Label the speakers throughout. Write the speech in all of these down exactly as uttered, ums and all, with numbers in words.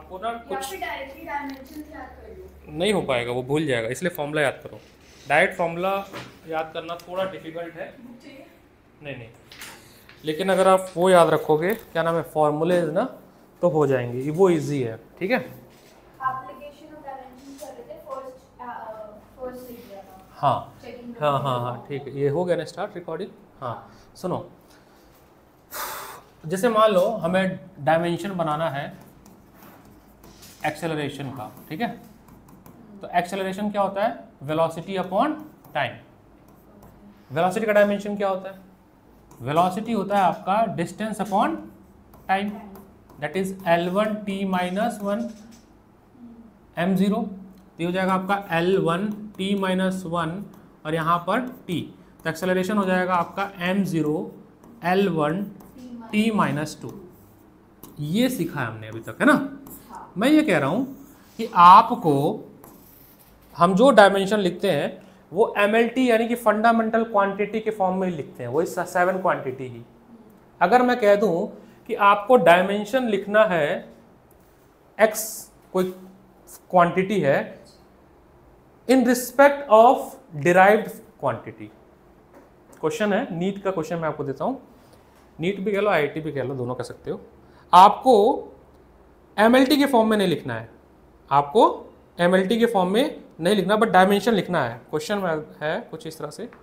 Speaker 1: आपको ना कुछ
Speaker 2: डायरेक्टली डायमेंशन याद कर लो।
Speaker 1: नहीं हो पाएगा, वो भूल जाएगा, इसलिए फॉर्मूला याद करो। डायरेक्ट फॉर्मूला याद करना थोड़ा डिफिकल्ट है। नहीं नहीं, लेकिन अगर आप वो याद रखोगे, क्या नाम है, फॉर्मूलेज ना, तो हो जाएंगे, वो इजी है। ठीक है,
Speaker 2: एप्लीकेशन ऑफ डायमेंशन कर रहे थे, फर्स्ट फर्स्ट लिख दिया था।
Speaker 1: हाँ
Speaker 2: चेकिंग
Speaker 1: हाँ हाँ हाँ ठीक है, ये हो गया ना स्टार्ट रिकॉर्डिंग। हाँ सुनो, जैसे मान लो हमें डायमेंशन बनाना है एक्सेलरेशन का, ठीक है, तो एक्सेलरेशन क्या होता है, वेलोसिटी अपॉन टाइम। वेलोसिटी का डायमेंशन क्या होता है, वेलोसिटी होता है आपका distance upon time, that is L one T minus one M zero. तो हो जाएगा आपका L one T minus one और यहाँ पर t, तो एक्सेलरेशन हो जाएगा आपका M zero L one T minus two. ये सीखा है हमने अभी तक, है ना।
Speaker 2: हाँ।
Speaker 1: मैं ये कह रहा हूँ कि आपको हम जो डायमेंशन लिखते हैं वो एम एल टी यानी कि फंडामेंटल क्वांटिटी के फॉर्म में लिखते हैं, वही सेवन क्वांटिटी ही। अगर मैं कह दूं कि आपको डायमेंशन लिखना है x, कोई क्वांटिटी है, in respect of derived quantity. Question है, नीट का क्वेश्चन मैं आपको देता हूं, नीट भी कह लो, आई आई टी भी कह लो, दोनों कह सकते हो। आपको एम एल टी के फॉर्म में नहीं लिखना है, आपको एम एल टी के फॉर्म में नहीं लिखना, बट डायमेंशन लिखना है। क्वेश्चन में है कुछ इस तरह से,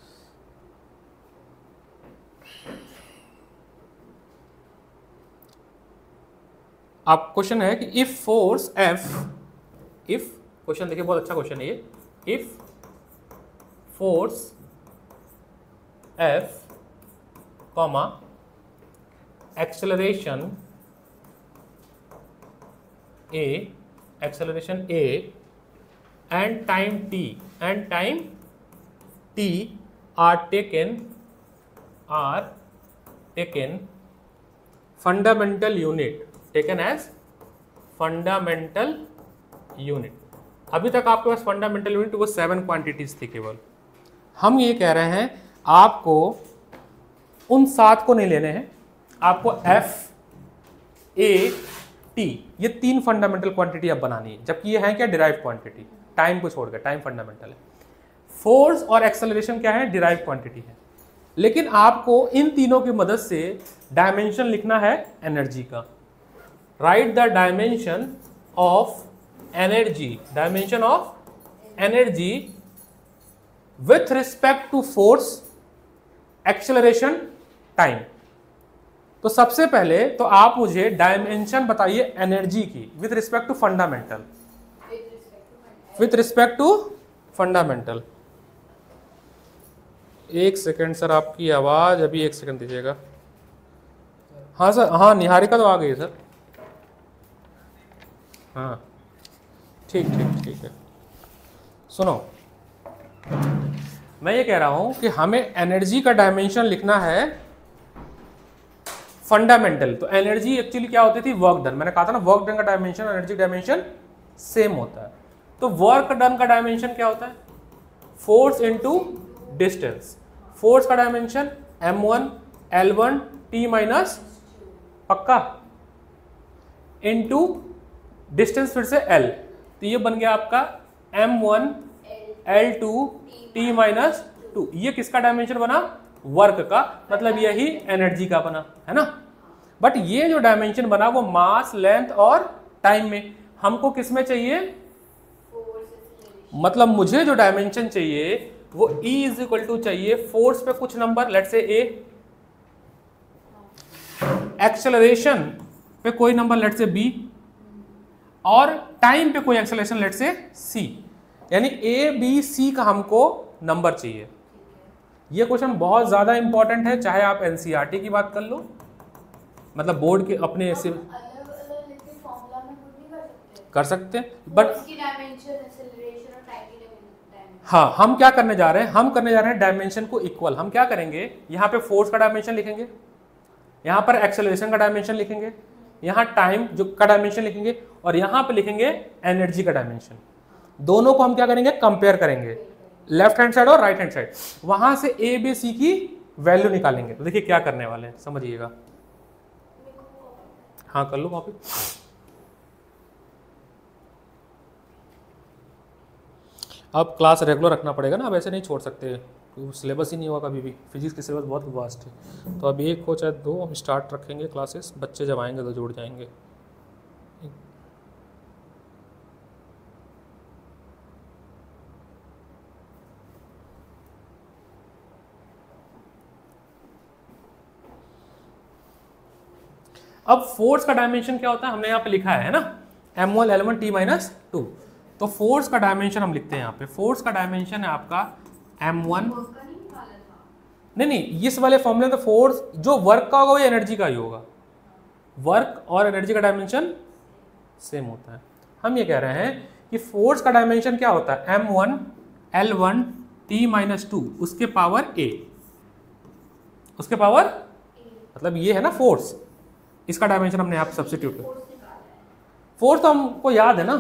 Speaker 1: आप क्वेश्चन है कि if force F, if, question देखिए बहुत अच्छा क्वेश्चन है ये, if force F comma acceleration A, acceleration A and time t and time t are taken are taken fundamental unit, taken as fundamental unit। अभी तक आपके पास फंडामेंटल यूनिट वो सेवन क्वांटिटीज थी केवल। हम ये कह रहे हैं आपको उन सात को नहीं लेने हैं, आपको एफ ए टी, ये तीन फंडामेंटल क्वांटिटी अब बनानी है, जबकि ये है क्या, डिराइव क्वांटिटी, टाइम को छोड़कर, टाइम फंडामेंटल है। फोर्स और एक्सेलरेशन क्या है, डिराइव क्वांटिटी है। लेकिन आपको इन तीनों की मदद से डायमेंशन लिखना है एनर्जी का। Write the dimension of energy, dimension of energy with respect to force, acceleration, time. तो सबसे पहले तो आप मुझे डायमेंशन बताइए एनर्जी की with respect to fundamental, with respect to fundamental. एक सेकंड सर, आपकी आवाज अभी, एक सेकंड दीजिएगा। हाँ सर, हाँ निहारिका तो आ गई है सर। हाँ ठीक ठीक ठीक है। सुनो, मैं ये कह रहा हूं कि हमें एनर्जी का डायमेंशन लिखना है फंडामेंटल। तो एनर्जी एक्चुअली क्या होती थी, वर्क डन। मैंने कहा था ना, वर्क डन का डायमेंशन एनर्जी डायमेंशन सेम होता है। तो वर्क डन का डायमेंशन क्या होता है, फोर्स इनटू डिस्टेंस। फोर्स का dimension M one L one T minus, पक्का, इनटू डिस्टेंस फिर से एल, तो ये बन गया आपका M one L two T minus two. ये किसका डायमेंशन बना, वर्क का, मतलब यही एनर्जी का बना, है ना। बट ये जो डायमेंशन बना वो मास, लेंथ और टाइम में, हमको किस में चाहिए, मतलब मुझे जो डायमेंशन चाहिए वो E इज इक्वल टू चाहिए फोर्स पे कुछ number, let say A, acceleration पे कोई नंबर, लेट से B, और टाइम पे कोई एक्सेलरेशन, लेट से C। यानी A B C का हमको नंबर चाहिए। ये क्वेश्चन बहुत ज्यादा इंपॉर्टेंट है, चाहे आप एनसीईआरटी की बात कर लो, मतलब बोर्ड के अपने ऐसे कर सकते हैं, बट हाँ, हम क्या करने जा रहे हैं, हम करने जा रहे हैं डायमेंशन को इक्वल। हम क्या करेंगे, यहाँ पे फोर्स का डायमेंशन लिखेंगे, यहाँ पर एक्सेलरेशन का डायमेंशन लिखेंगे, यहाँ टाइम जो का डायमेंशन लिखेंगे, और यहाँ पे लिखेंगे एनर्जी का डायमेंशन। दोनों को हम क्या करेंगे, कंपेयर करेंगे, लेफ्ट हैंड साइड और राइट हैंड साइड, वहां से ए बी सी की वैल्यू निकालेंगे। तो देखिए क्या करने वाले हैं, समझिएगा। हाँ कर लो कॉपी। अब क्लास रेगुलर रखना पड़ेगा ना, अब ऐसे नहीं छोड़ सकते, सिलेबस ही नहीं होगा कभी भी, फिजिक्स की सिलेबस बहुत वास्ट है। तो अब एक हो चाहे दो हम स्टार्ट रखेंगे क्लासेस, बच्चे जब आएंगे तो जुड़ जाएंगे। अब फोर्स का डायमेंशन क्या होता है, हमने यहाँ पे लिखा है ना, M one L one T minus two. तो फोर्स का डायमेंशन हम लिखते हैं यहाँ पे, फोर्स का डायमेंशन है आपका एम वन, नहीं नहीं इस वाले फॉर्मूले में तो फोर्स जो वर्क का होगा वो एनर्जी का ही होगा, वर्क और एनर्जी का डायमेंशन सेम होता है। हम ये कह रहे हैं कि फोर्स का डायमेंशन क्या होता है, M one L one T minus two उसके पावर ए, उसके पावर मतलब ये है ना फोर्स, इसका डायमेंशन हमने यहाँ पे सब्स्टिट्यूट किया। फोर्स तो हमको याद है ना,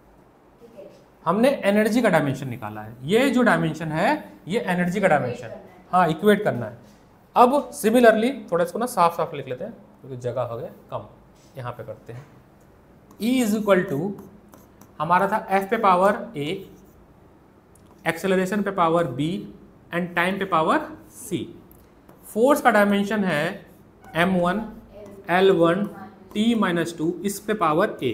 Speaker 1: हमने एनर्जी का डायमेंशन निकाला है, ये जो डायमेंशन है ये एनर्जी का डायमेंशन, हाँ इक्वेट करना है। अब सिमिलरली थोड़ा इसको ना साफ साफ लिख लेते हैं क्योंकि जगह हो गया कम, यहाँ पे करते हैं। E इज इक्वल टू हमारा था F पे पावर A, एक्सेलरेशन पे पावर B एंड टाइम पे पावर C। फोर्स का डायमेंशन है M one L one T minus two इस पे पावर A।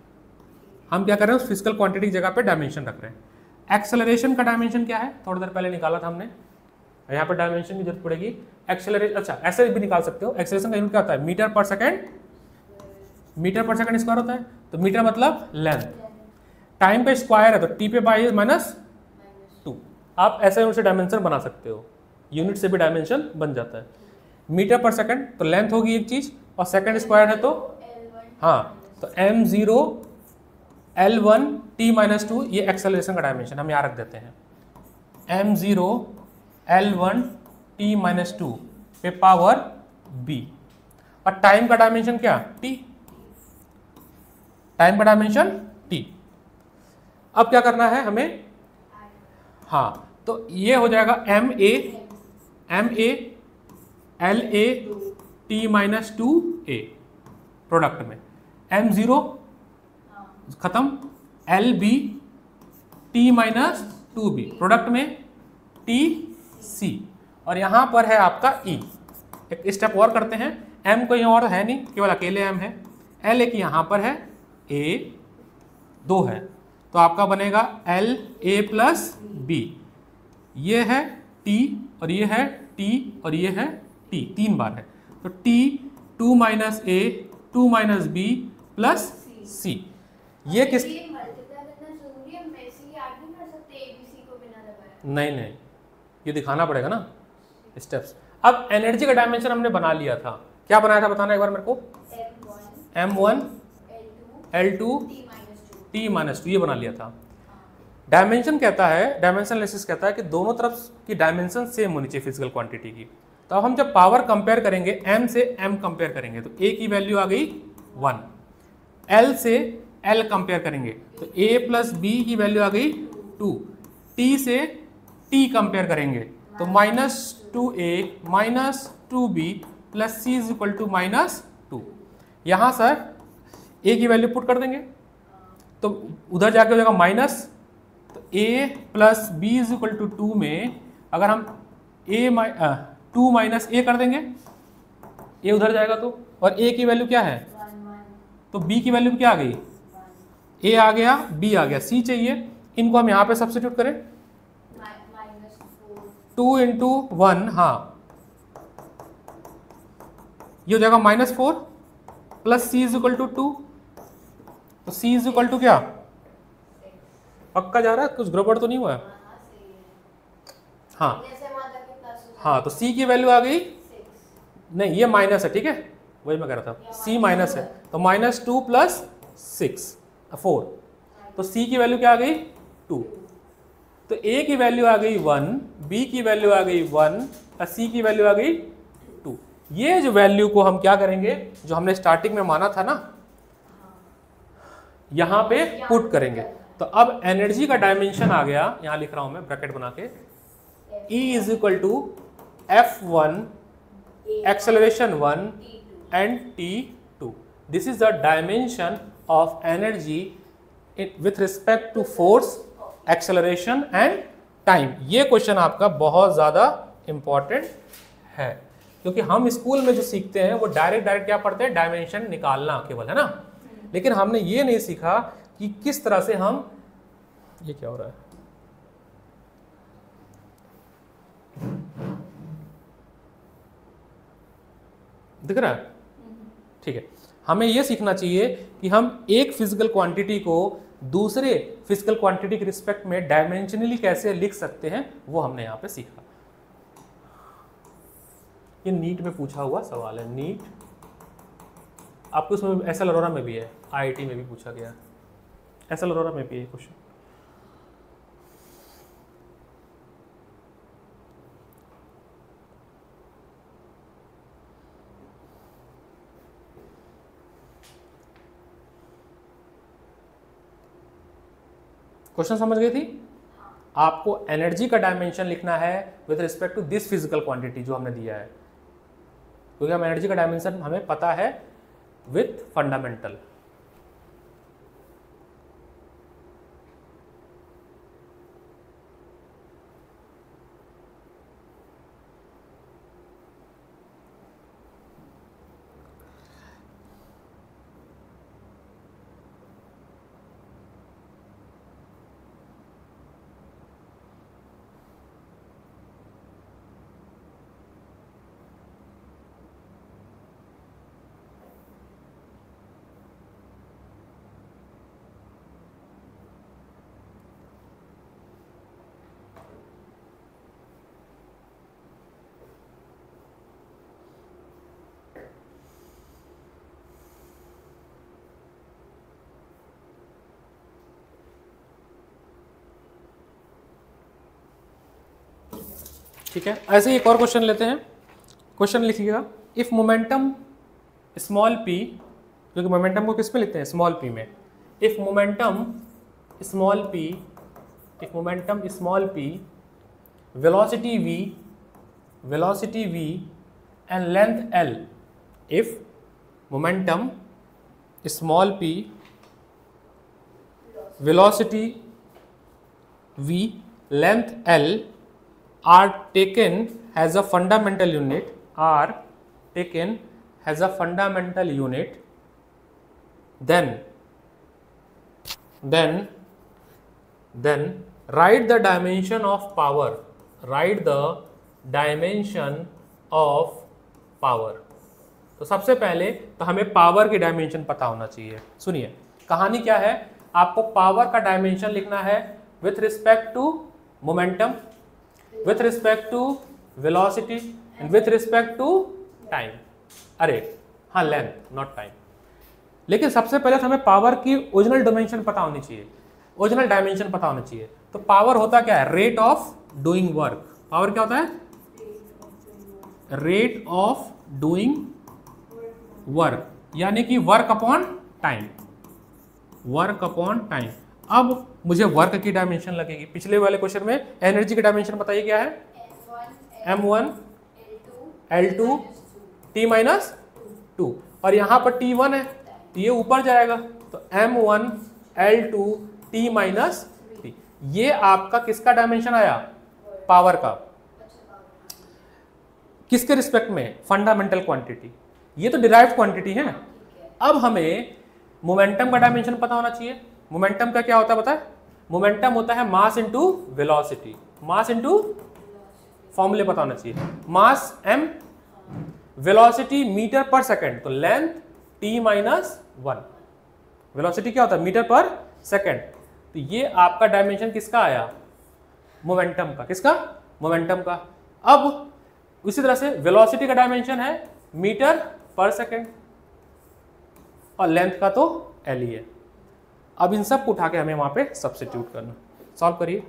Speaker 1: हम क्या कर रहे हैं, उस फिजिकल क्वांटिटी की जगह पे डायमेंशन रख रहे हैं। एक्सेलरेशन का डायमेंशन क्या है, थोड़ी देर पहले निकाला था हमने, यहाँ पे डायमेंशन की जरूरत पड़ेगी। एक्सेलरेशन, अच्छा ऐसे भी निकाल सकते हो, एक्सेलरेशन का यूनिट क्या होता है, metre per second, metre per second square होता है, तो मीटर मतलब लेंथ, टाइम पे स्क्वायर है तो टी पे बाई माइनस टू। आप ऐसे यूनिट से डायमेंशन बना सकते हो, यूनिट से भी डायमेंशन बन जाता है। मीटर पर सेकेंड तो लेंथ होगी एक चीज, और सेकेंड स्क्वायर है तो हाँ, तो M zero L one T minus two ये एक्सेलरेशन का डायमेंशन हम यहाँ रख देते हैं, M zero L one T minus two पे पावर बी। और टाइम का डायमेंशन क्या, टी, टाइम का डायमेंशन टी। अब क्या करना है हमें, हाँ तो ये हो जाएगा M A M A L A T minus two A product में, एम जीरो खत्म, L B T minus two B product में, टी सी, और यहां पर है आपका ई। एक स्टेप और करते हैं, एम कोई और है नहीं, केवल अकेले एम है, एल एक यहां पर है, ए दो है, तो आपका बनेगा एल ए प्लस बी, ये है टी और ये है टी और ये है टी, तीन बार है, तो T two minus A two minus B plus C. ये किस, नहीं नहीं ये दिखाना पड़ेगा ना स्टेप्स। अब एनर्जी का डायमेंशन हमने बना लिया था, क्या बनाया था बताना एक बार मेरे को, M one L two T minus two ये बना लिया था। डायमेंशन कहता है, डायमेंशन एनालिसिस कहता है कि दोनों तरफ की डायमेंशन सेम होनी चाहिए फिजिकल क्वांटिटी की। तो अब हम जब पावर कंपेयर करेंगे, m से m कंपेयर करेंगे तो a की वैल्यू आ गई वन, l से l कंपेयर करेंगे तो a प्लस बी की वैल्यू आ गई टू, t से t कंपेयर करेंगे तो minus two A minus two B plus C is equal to minus two. यहाँ सर a की वैल्यू पुट कर देंगे तो उधर जाके हो जाएगा माइनस, तो a plus B is equal to two में अगर हम a टू माइनस ए कर देंगे, a उधर जाएगा तो, और a की वैल्यू क्या है, तो b की वैल्यू क्या आ गई, a आ गया b आ गया, c चाहिए, इनको हम यहाँ पे सब्स्टिट्यूट करें, टू इंटू वन, हाँ ये हो जाएगा minus four plus C is equal to two, तो c इज इक्वल टू क्या, पक्का जा रहा है, कुछ गड़बड़ तो नहीं हुआ है, हाँ हाँ, तो c की वैल्यू आ गई, नहीं ये माइनस है, ठीक है वही मैं कह रहा था, c माइनस है तो minus two plus six four, तो c की वैल्यू क्या आ गई टू, तो a की वैल्यू आ गई वन, b की वैल्यू आ गई वन और c की वैल्यू आ गई टू। ये जो वैल्यू को हम क्या करेंगे, जो हमने स्टार्टिंग में माना था ना, यहां पे पुट करेंगे। तो अब एनर्जी का डायमेंशन आ गया, यहां लिख रहा हूं मैं ब्रैकेट बना के, E is equal to F one acceleration one and T two. This is the dimension of energy with respect to force acceleration and time. ये क्वेश्चन आपका बहुत ज़्यादा इंपॉर्टेंट है, क्योंकि हम स्कूल में जो सीखते हैं वो डायरेक्ट डायरेक्ट क्या पढ़ते हैं, डायमेंशन निकालना केवल, है ना। लेकिन हमने ये नहीं सीखा कि किस तरह से हम, ये क्या हो रहा है, दिख रहा है, ठीक है। हमें यह सीखना चाहिए कि हम एक फिजिकल क्वांटिटी को दूसरे फिजिकल क्वांटिटी के रिस्पेक्ट में डायमेंशनली कैसे लिख सकते हैं, वो हमने यहां पे सीखा। ये नीट में पूछा हुआ सवाल है, नीट आपको उसमें एस एल अरोरा में भी है, आई आई टी में भी पूछा गया, एस एल अरोरा में भी है क्वेश्चन। क्वेश्चन समझ गई थी। आपको एनर्जी का डायमेंशन लिखना है with respect to this physical quantity जो हमने दिया है, क्योंकि हम एनर्जी का डायमेंशन हमें पता है विथ फंडामेंटल। ठीक है, ऐसे ही एक और क्वेश्चन लेते हैं। क्वेश्चन लिखिएगा, इफ मोमेंटम स्मॉल पी, क्योंकि मोमेंटम को किस में लिखते हैं, स्मॉल पी में। If momentum small P, if momentum small P, velocity v, velocity v and length l, if momentum small p, velocity v, length l are taken as a fundamental unit, are taken as a fundamental unit, then then then write the dimension of power, write the dimension of power। तो सबसे पहले तो हमें power की dimension पता होना चाहिए। सुनिए कहानी क्या है, आपको पावर का डायमेंशन लिखना है with respect to momentum, with respect to velocity and with respect to time, अरे हाँ लेंथ नॉट टाइम। लेकिन सबसे पहले तो हमें पावर की ओरिजिनल डायमेंशन पता होनी चाहिए, ओरिजिनल डायमेंशन पता होना चाहिए। तो पावर होता क्या है, rate of doing work. Power क्या होता है, रेट ऑफ डूइंग वर्क, यानी कि work upon time, work upon time. अब मुझे वर्क की डायमेंशन लगेगी। पिछले वाले क्वेश्चन में एनर्जी की डायमेंशन बताइए क्या है, M one L two T minus two, और यहाँ पर टी वन है तो ये ऊपर जाएगा, तो M one L two T minus T. ये आपका किसका डायमेंशन आया, पावर का। किसके रिस्पेक्ट में, फंडामेंटल क्वांटिटी। ये तो डिराइव्ड क्वांटिटी है। अब हमें मोमेंटम का डायमेंशन पता होना चाहिए। मोमेंटम का क्या होता है पता है, मोमेंटम होता है mass into velocity, mass into, फॉर्मूले पता होना चाहिए, mass m, velocity metre per second, तो length t minus one. Velocity क्या होता है, मीटर पर सेकंड। तो ये आपका डायमेंशन किसका आया, मोमेंटम का। किसका, मोमेंटम का। अब उसी तरह से वेलोसिटी का डायमेंशन है मीटर पर सेकंड, और लेंथ का तो एल ही है। अब इन सब को उठा के हमें वहां पे सब्स्टिट्यूट करना। सॉल्व करिए।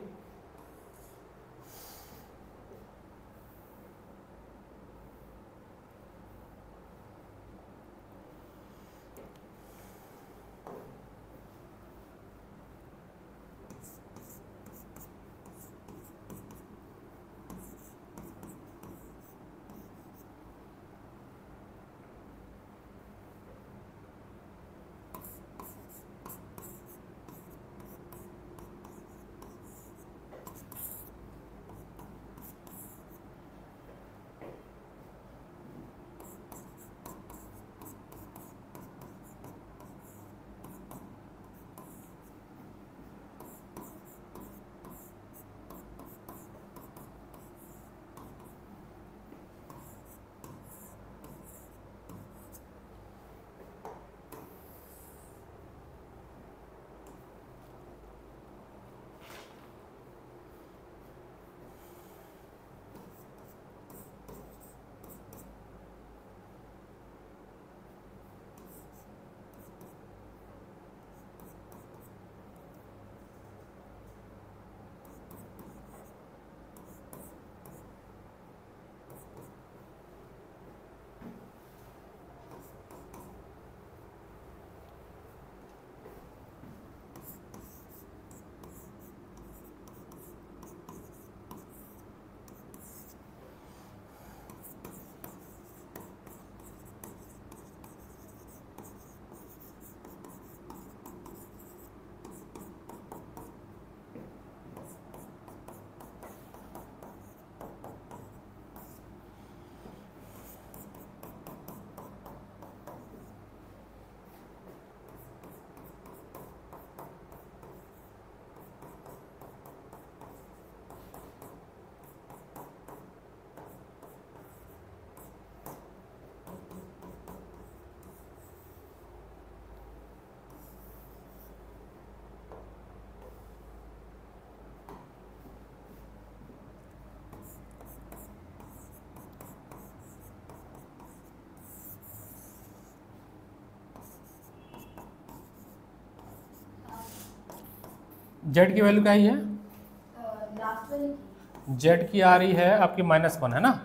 Speaker 1: जेड की वैल्यू क्या ही है,
Speaker 2: लास्ट वाले की
Speaker 1: जेड की आ रही है आपकी माइनस वन है ना,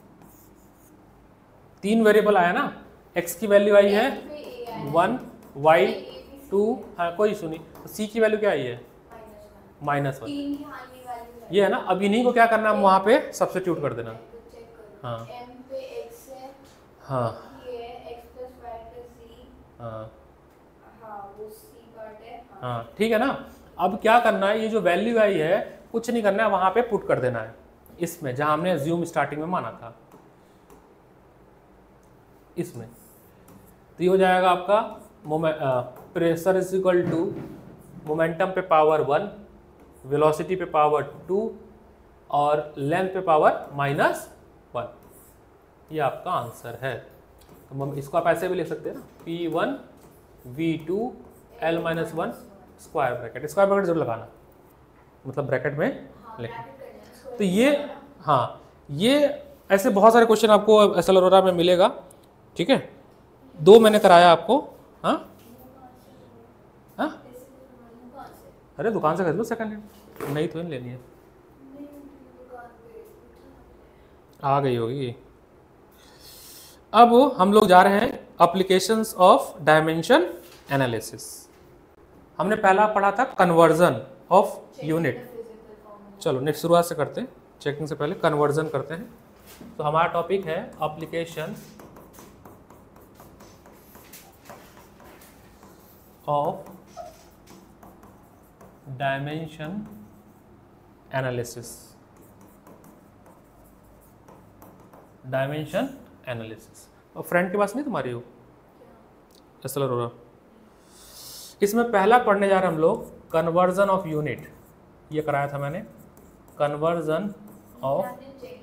Speaker 1: तीन वेरिएबल आया ना, एक्स की वैल्यू आई है
Speaker 2: पे ए आया
Speaker 1: one, Y
Speaker 2: A B C
Speaker 1: two, हाँ कोई इशू नहीं, सी की वैल्यू क्या आई है
Speaker 2: माइनस वन
Speaker 1: माइनस वन,
Speaker 2: तीन की हाँ ये वैल्यू
Speaker 1: ये है ना। अब इन्हीं को क्या करना है, वहाँ पे सब्स्टिट्यूट कर देना।
Speaker 2: चेक करो
Speaker 1: हाँ।
Speaker 2: m पे x है
Speaker 1: हाँ
Speaker 2: ये है x plus y plus z
Speaker 1: हाँ
Speaker 2: हाँ वो c पार्ट है
Speaker 1: हाँ ठीक है ना। अब क्या करना है, ये जो वैल्यू आई है कुछ नहीं करना है, वहाँ पे पुट कर देना है इसमें जहाँ हमने अज्यूम स्टार्टिंग में माना था, इसमें। तो ये हो जाएगा आपका pressure is equal to momentum पे पावर वन, वेलोसिटी पे पावर टू और लेंथ पे पावर माइनस वन। ये आपका आंसर है। तो हम इसको आप ऐसे भी लिख सकते हैं ना, P one V two L minus one square bracket, square bracket जरूर लगाना, मतलब ब्रैकेट में लिखना। तो ये हाँ, ये ऐसे बहुत सारे क्वेश्चन आपको एसएलआरओरा में मिलेगा, ठीक है। दो मैंने कराया आपको। हाँ हाँ अरे दुकान से खरीद लो सेकंड हैंड, नहीं तो नहीं लेनी है, आ गई होगी। अब हम लोग जा रहे हैं एप्लीकेशंस ऑफ डायमेंशन एनालिसिस। हमने पहला पढ़ा था कन्वर्जन ऑफ यूनिट। चलो नेक्स्ट शुरुआत से करते हैं, चेकिंग से पहले कन्वर्जन करते हैं। तो हमारा टॉपिक है application of dimension analysis. Dimension analysis और फ्रेंड के पास नहीं तुम्हारी हो एसएलआरओरा। इसमें पहला पढ़ने जा रहे हैं हम लोग कन्वर्जन ऑफ यूनिट। ये कराया था मैंने, कन्वर्जन ऑफ,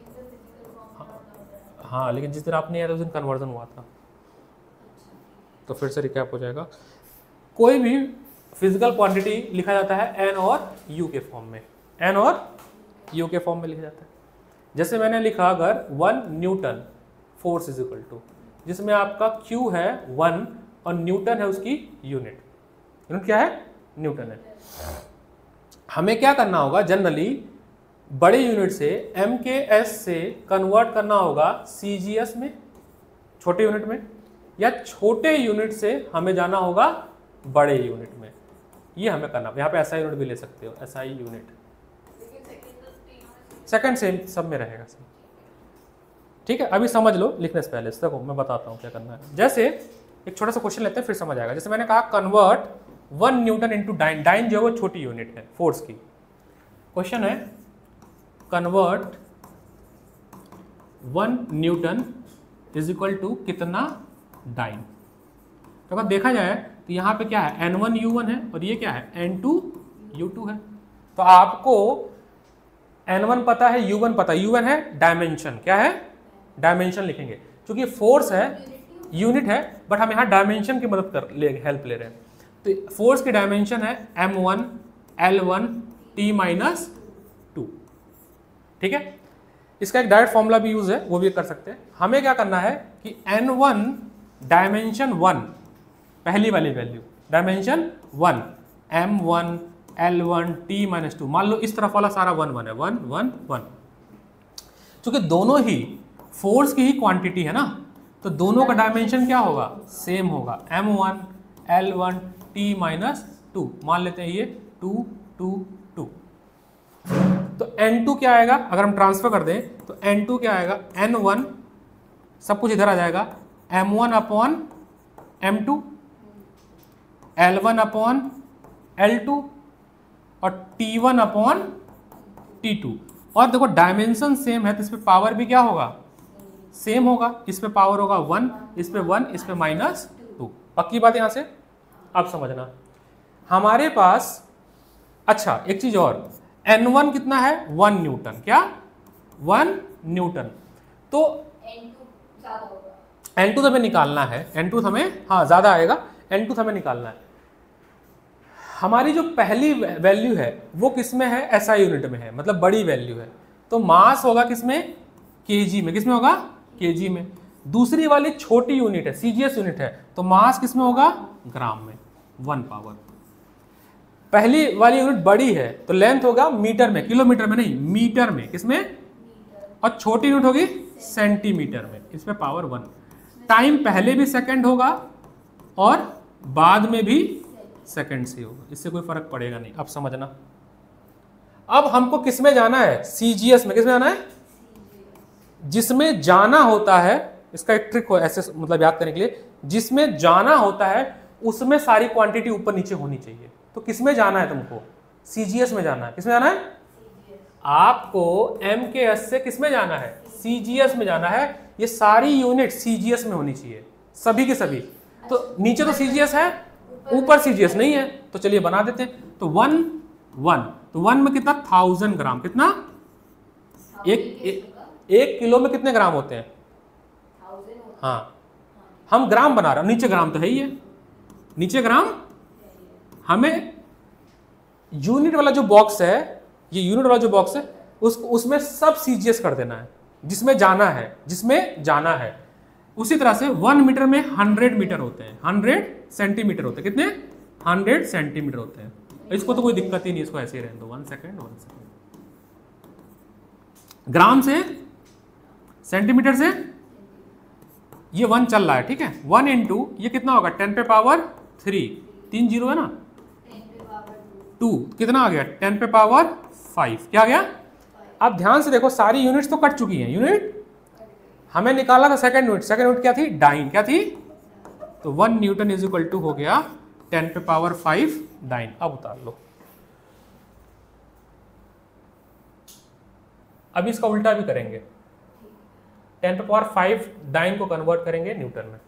Speaker 1: हाँ लेकिन जिस दिन आप नहीं आए तो उस दिन कन्वर्जन हुआ था, तो फिर से रिकैप हो जाएगा। कोई भी फिजिकल क्वांटिटी लिखा जाता है एन और यू के फॉर्म में, एन और यू के फॉर्म में लिखा जाता है। जैसे मैंने लिखा अगर one newton force is equal to, जिसमें आपका क्यू है वन और न्यूटन है उसकी यूनिट, यूनिट क्या है न्यूटन है। हमें क्या करना होगा, जनरली बड़े यूनिट से एम के एस से कन्वर्ट करना होगा सी जी एस में, छोटे यूनिट में, या छोटे यूनिट से हमें जाना होगा बड़े यूनिट में। ये हमें करना, यहाँ पे एस आई यूनिट भी ले सकते हो, S I unit, second same सब में रहेगा सब, ठीक है। अभी समझ लो लिखने से पहले, देखो मैं बताता हूँ क्या करना है। जैसे एक छोटा सा क्वेश्चन लेते हैं फिर समझ आएगा। जैसे मैंने कहा convert one newton into dyne, dyne जो है वो छोटी यूनिट है फोर्स की। क्वेश्चन है convert one newton is equal to कितना डाइन। तो अगर देखा जाए तो यहाँ पे क्या है एन वन यू वन है और ये क्या है एन टू यू टू है। तो आपको एन वन पता है, यू वन पता है, यू वन है डायमेंशन, क्या है डायमेंशन लिखेंगे, क्योंकि फोर्स है यूनिट है, बट हम यहाँ डायमेंशन की मदद कर ले हेल्प ले रहे हैं। तो फोर्स की डायमेंशन है M one L one T minus two, ठीक है। इसका एक डायरेक्ट फॉर्मूला भी यूज है, वो भी कर सकते हैं। हमें क्या करना है कि एन वन डायमेंशन वन, पहली वाली value dimension one, M one L one T minus two, मान लो इस तरफ वाला सारा वन वन है, वन वन वन। क्योंकि दोनों ही फोर्स की ही क्वांटिटी है ना, तो दोनों का डायमेंशन क्या होगा सेम होगा, M one L one T minus two, मान लेते हैं ये टू टू टू। तो एन टू क्या आएगा, अगर हम ट्रांसफर कर दें तो एन टू क्या आएगा, एन वन सब कुछ इधर आ जाएगा, M one upon M two, L one upon L two और T one upon T two. और देखो डायमेंशन सेम है तो इस पे पावर भी क्या होगा सेम होगा, इस पे पावर होगा वन, इस पे वन, इस पे माइनस टू। पक्की बात यहां से आप समझना। हमारे पास अच्छा एक चीज और, एन वन कितना है वन न्यूटन, क्या वन न्यूटन, तो
Speaker 2: एन टू ज्यादा होगा,
Speaker 1: एन टू हमें निकालना है, एन टू हमें हाँ ज्यादा आएगा, एन टू हमें निकालना है। हमारी जो पहली वैल्यू है वो किसमें है एसआई यूनिट में है, मतलब बड़ी वैल्यू है, तो मास होगा किसमें केजी में, किसमें होगा केजी में। दूसरी वाली छोटी यूनिट है सीजीएस यूनिट है, तो मास किसमें होगा ग्राम में, वन पावर। पहली वाली यूनिट बड़ी है तो लेंथ होगा मीटर में, किलोमीटर में नहीं, मीटर में, किसमें, और छोटी यूनिट होगी सेंटीमीटर में, इसमें पावर वन। टाइम पहले भी सेकंड होगा और बाद में भी सेकंड से होगा, इससे कोई फर्क पड़ेगा नहीं। अब समझना, अब हमको किस में जाना है, सीजीएस में। किसमें जाना है, जिसमें जाना होता है, इसका एक ट्रिक हो ऐसे मतलब याद करने के लिए, जिसमें जाना होता है उसमें सारी क्वांटिटी ऊपर नीचे होनी चाहिए। तो किसमें जाना है तुमको, सीजीएस में जाना है। किसमें जाना है, आपको एमकेएस से किसमें जाना है, सीजीएस में जाना है। ये सारी यूनिट सीजीएस में होनी चाहिए, सभी के सभी। तो नीचे तो सीजीएस है, ऊपर सीजीएस नहीं है, तो चलिए बना देते हैं। तो वन वन तो वन में कितना, थाउजेंड ग्राम। कितना, एक, एक एक किलो में कितने ग्राम होते हैं, हाँ हम ग्राम बना रहे हैं, नीचे ग्राम तो है ही है, नीचे ग्राम। हमें यूनिट वाला जो बॉक्स है, ये यूनिट वाला जो बॉक्स है, उस उसमें सब सीजीएस कर देना है, जिसमें जाना है, जिसमें जाना है। उसी तरह से वन मीटर में हंड्रेड मीटर होते हैं, हंड्रेड सेंटीमीटर होते हैं। कितने, हंड्रेड सेंटीमीटर होते हैं। इसको तो कोई दिक्कत ही नहीं, इसको ऐसे ही रहने दो। One second one second gram से, सेंटीमीटर से, ये वन चल रहा है, ठीक है। वन इंटू ये कितना होगा, टेन पे पावर थ्री, तीन जीरो है ना, टू, कितना आ गया, टेन पे पावर फाइव। क्या आ गया, अब ध्यान से देखो, सारी यूनिट्स तो कट चुकी हैं। यूनिट हमें निकाला था सेकंड यूनिट, सेकंड यूनिट क्या थी, डाइन। क्या थी, तो one newton is equal to हो गया टेन पे पावर फाइव डाइन। अब उतार लो। अब इसका उल्टा भी करेंगे, टेन पे पावर फाइव डाइन को कन्वर्ट करेंगे न्यूटन में।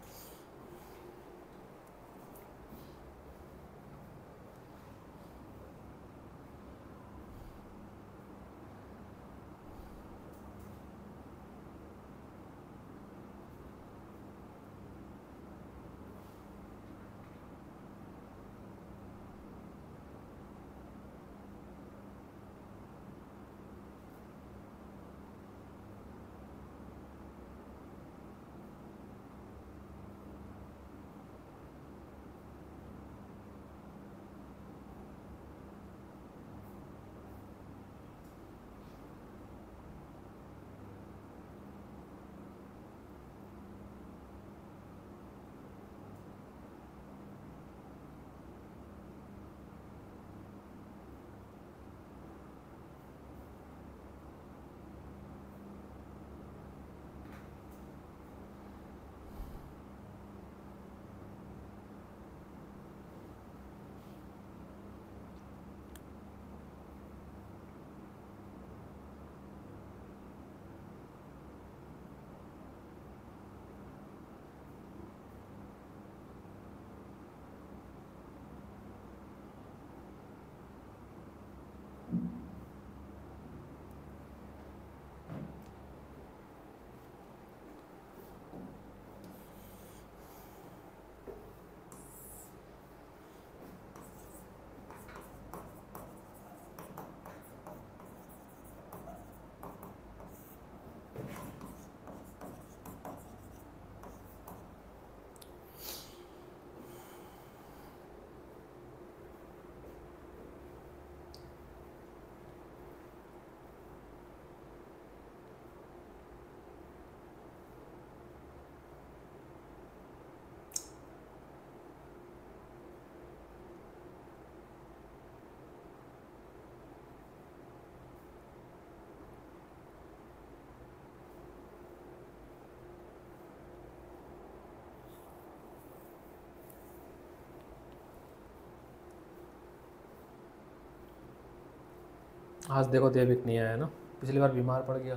Speaker 1: आज देखो देविक नहीं आया ना, पिछली बार बीमार पड़ गया।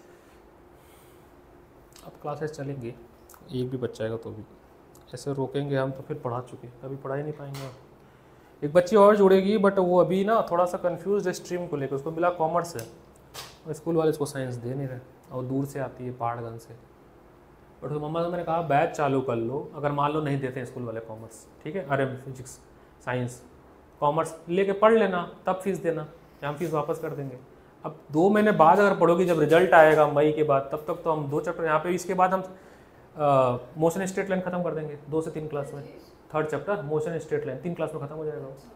Speaker 1: अब क्लासेस चलेंगी, एक भी बच्चा आएगा तो भी ऐसे रोकेंगे हम तो फिर पढ़ा चुके, अभी पढ़ा ही नहीं पाएंगे। अब एक बच्ची और जुड़ेगी, बट वो अभी ना थोड़ा सा कंफ्यूज है स्ट्रीम को लेकर। उसको मिला कॉमर्स है और स्कूल वाले इसको साइंस दे नहीं रहे, और दूर से आती है पहाड़गंज से। बट तो मम्मा से मैंने कहा बैच चालू कर लो, अगर मान लो नहीं देते हैं स्कूल वाले कॉमर्स, ठीक है, अरे फिजिक्स साइंस कॉमर्स लेके पढ़ लेना, तब फीस देना, हम फीस वापस कर देंगे। अब दो महीने बाद अगर पढ़ोगी, जब रिजल्ट आएगा मई के बाद, तब तक तो हम दो चैप्टर यहाँ पे, इसके बाद हम मोशन स्ट्रेट लाइन खत्म कर देंगे दो से तीन क्लास में। Third chapter motion straight line तीन क्लास में खत्म हो जाएगा।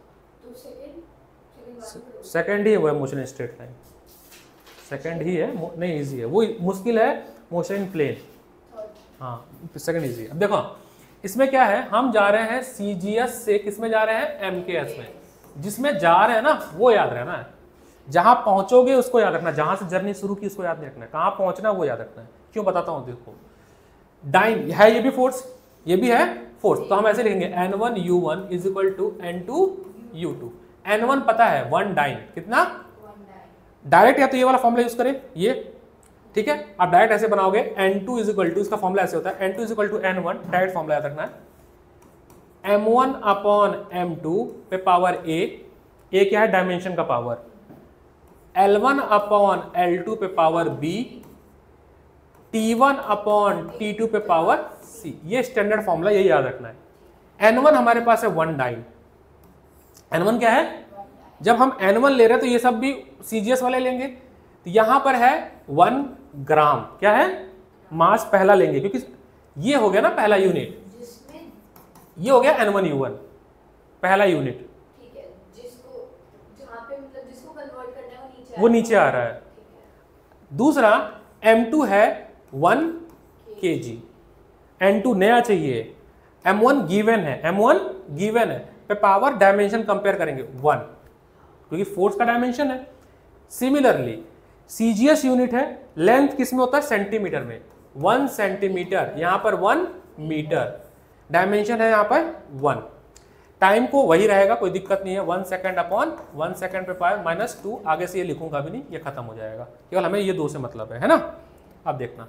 Speaker 2: तो सेकंड सेकंड
Speaker 1: सेकंड ही वो है motion in straight line, second ही है, मो- नहीं इजी है, वो मुश्किल है मोशन इन प्लेन। हाँ सेकंड इजी है। अब देखो इसमें क्या है, हम जा रहे हैं सीजीएस से किस में जा रहे हैं, एमकेएस में। जिसमें जा रहे हैं ना वो याद रहना है, जहां पहुंचोगे उसको याद रखना, जहां से जर्नी शुरू की उसको याद नहीं रखना है, कहां पहुंचना वो याद रखना है। क्यों बताता हूं, देखो डाइन है, ये भी फोर्स, ये भी है फोर्स, तो हम ऐसे लिखेंगे N one you one is equal to N two U two. N one पता है वन डाइन, कितना डायरेक्ट, या तो ये वाला फॉर्मूला यूज करें ये, ठीक है। आप डायरेक्ट ऐसे बनाओगे n two is equal to, इसका फॉर्मूला ऐसे होता है n two is equal to N one, direct formula याद रखना है M one upon M two पे पावर ए, ए क्या है डायमेंशन का power, L one upon L two पे power b, T one upon T two पे power c. ये स्टैंडर्ड फॉर्मूला, यही याद रखना है। एन वन हमारे पास है वन डाइन, एन वन क्या है, जब हम एन वन ले रहे हैं तो ये सब भी सीजीएस वाले लेंगे, तो यहां पर है वन ग्राम, क्या है मास पहला लेंगे, क्योंकि ये हो गया ना पहला यूनिट,
Speaker 2: जिसमें
Speaker 1: ये हो गया एन वन यू वन पहला यूनिट,
Speaker 2: ठीक है, जिसको जहां पे मतलब जिसको कन्वर्ट करना है वो नीचे
Speaker 1: वो नीचे आ रहा है। दूसरा एम टू है वन के जी, एन टू नया चाहिए, एम वन गिवन है, एम वन गिवन है, पे पावर डायमेंशन कंपेयर करेंगे वन, क्योंकि फोर्स का डायमेंशन है। सिमिलरली सीजीएस यूनिट है, लेंथ किस में होता है सेंटीमीटर में, वन सेंटीमीटर, यहां पर वन मीटर, डायमेंशन है यहां पर वन। टाइम को वही रहेगा, कोई दिक्कत नहीं है, one second upon one second पे पावर माइनस टू, आगे से ये लिखूंगा भी नहीं, ये खत्म हो जाएगा, केवल हमें ये दो से मतलब है, है ना। अब देखना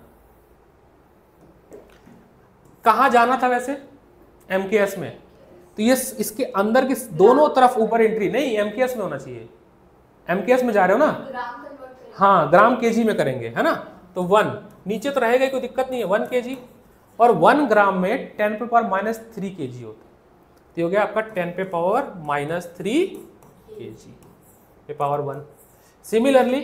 Speaker 1: कहां जाना था वैसे, एमकेएस में, तो ये इसके अंदर की दोनों तरफ ऊपर एंट्री नहीं, एमकेएस में होना चाहिए, एमकेएस में जा रहे हो ना,
Speaker 2: ग्राम कन्वर्ट करेंगे,
Speaker 1: हाँ ग्राम केजी में करेंगे, है ना। तो वन नीचे तो रहेगा, कोई दिक्कत नहीं है, वन केजी, और वन ग्राम में टेन पे पावर माइनस थ्री के जी होता है, तो हो गया आपका टेन पे power minus three kg पे power one. Similarly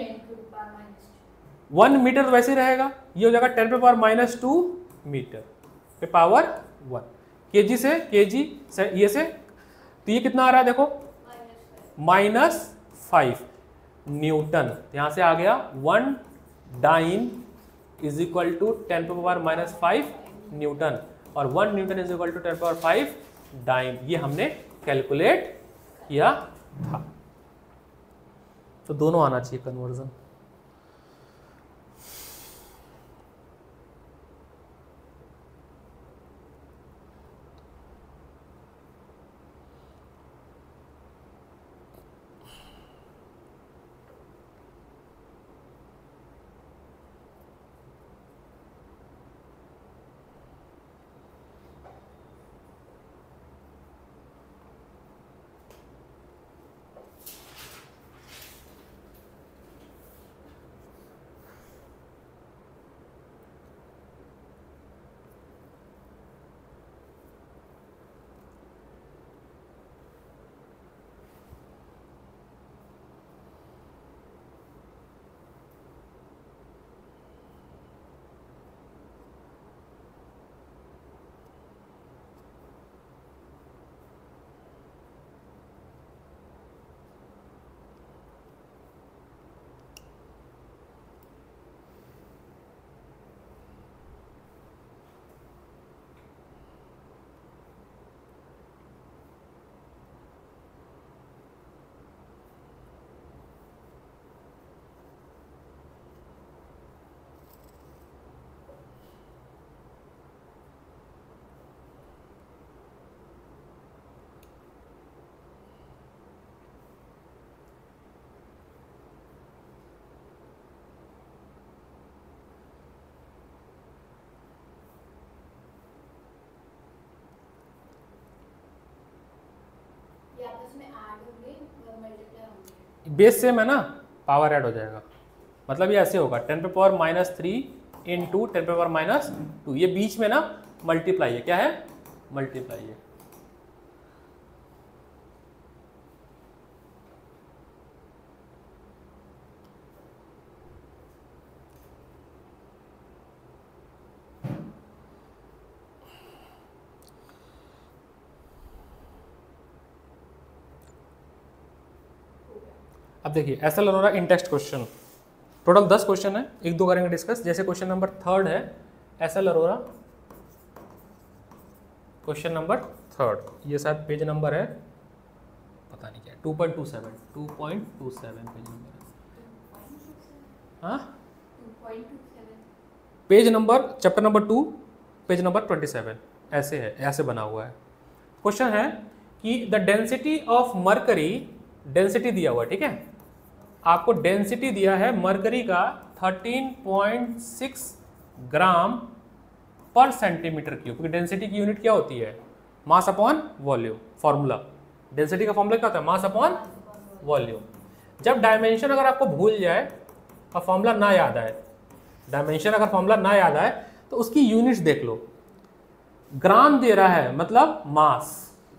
Speaker 1: one metre तो वैसे ही रहेगा, ये हो जाएगा टेन पे पावर माइनस टू मीटर पे पावर वन, के जी से के जी से ये से, तो ये कितना आ रहा है देखो माइनस फाइव न्यूटन, यहां से आ गया one dyne is equal to ten पे पावर माइनस फाइव न्यूटन, और one newton is equal to ten power five dyne, ये हमने कैलकुलेट किया था। तो दोनों आना चाहिए कन्वर्जन। बेस सेम है ना, पावर ऐड हो जाएगा, मतलब ये ऐसे होगा टेन पे power minus three into ten पे पावर माइनस टू, ये बीच में ना मल्टीप्लाई है, क्या है मल्टीप्लाई है। अब देखिए S L Arora in text question, total दस क्वेश्चन है, एक दो करेंगे डिस्कस। जैसे क्वेश्चन नंबर थर्ड है S L Arora, question number third, ये शायद पेज नंबर है पता नहीं क्या, two point two seven two point two seven page number है। हाँ page number, chapter number two, page number twenty seven, ऐसे है, ऐसे बना हुआ है। क्वेश्चन है कि the density of mercury, density दिया हुआ है, ठीक है, आपको डेंसिटी दिया है मरकरी का thirteen point six gram per centimetre cube, क्योंकि डेंसिटी की यूनिट क्या होती है, mass upon volume. Formula density का फॉर्मूला क्या होता है, मास अपॉन वॉल्यूम। जब डायमेंशन अगर आपको भूल जाए और फॉर्मूला ना याद आए, डायमेंशन अगर फॉर्मूला ना याद आए तो उसकी यूनिट्स देख लो। ग्राम दे रहा है मतलब मास,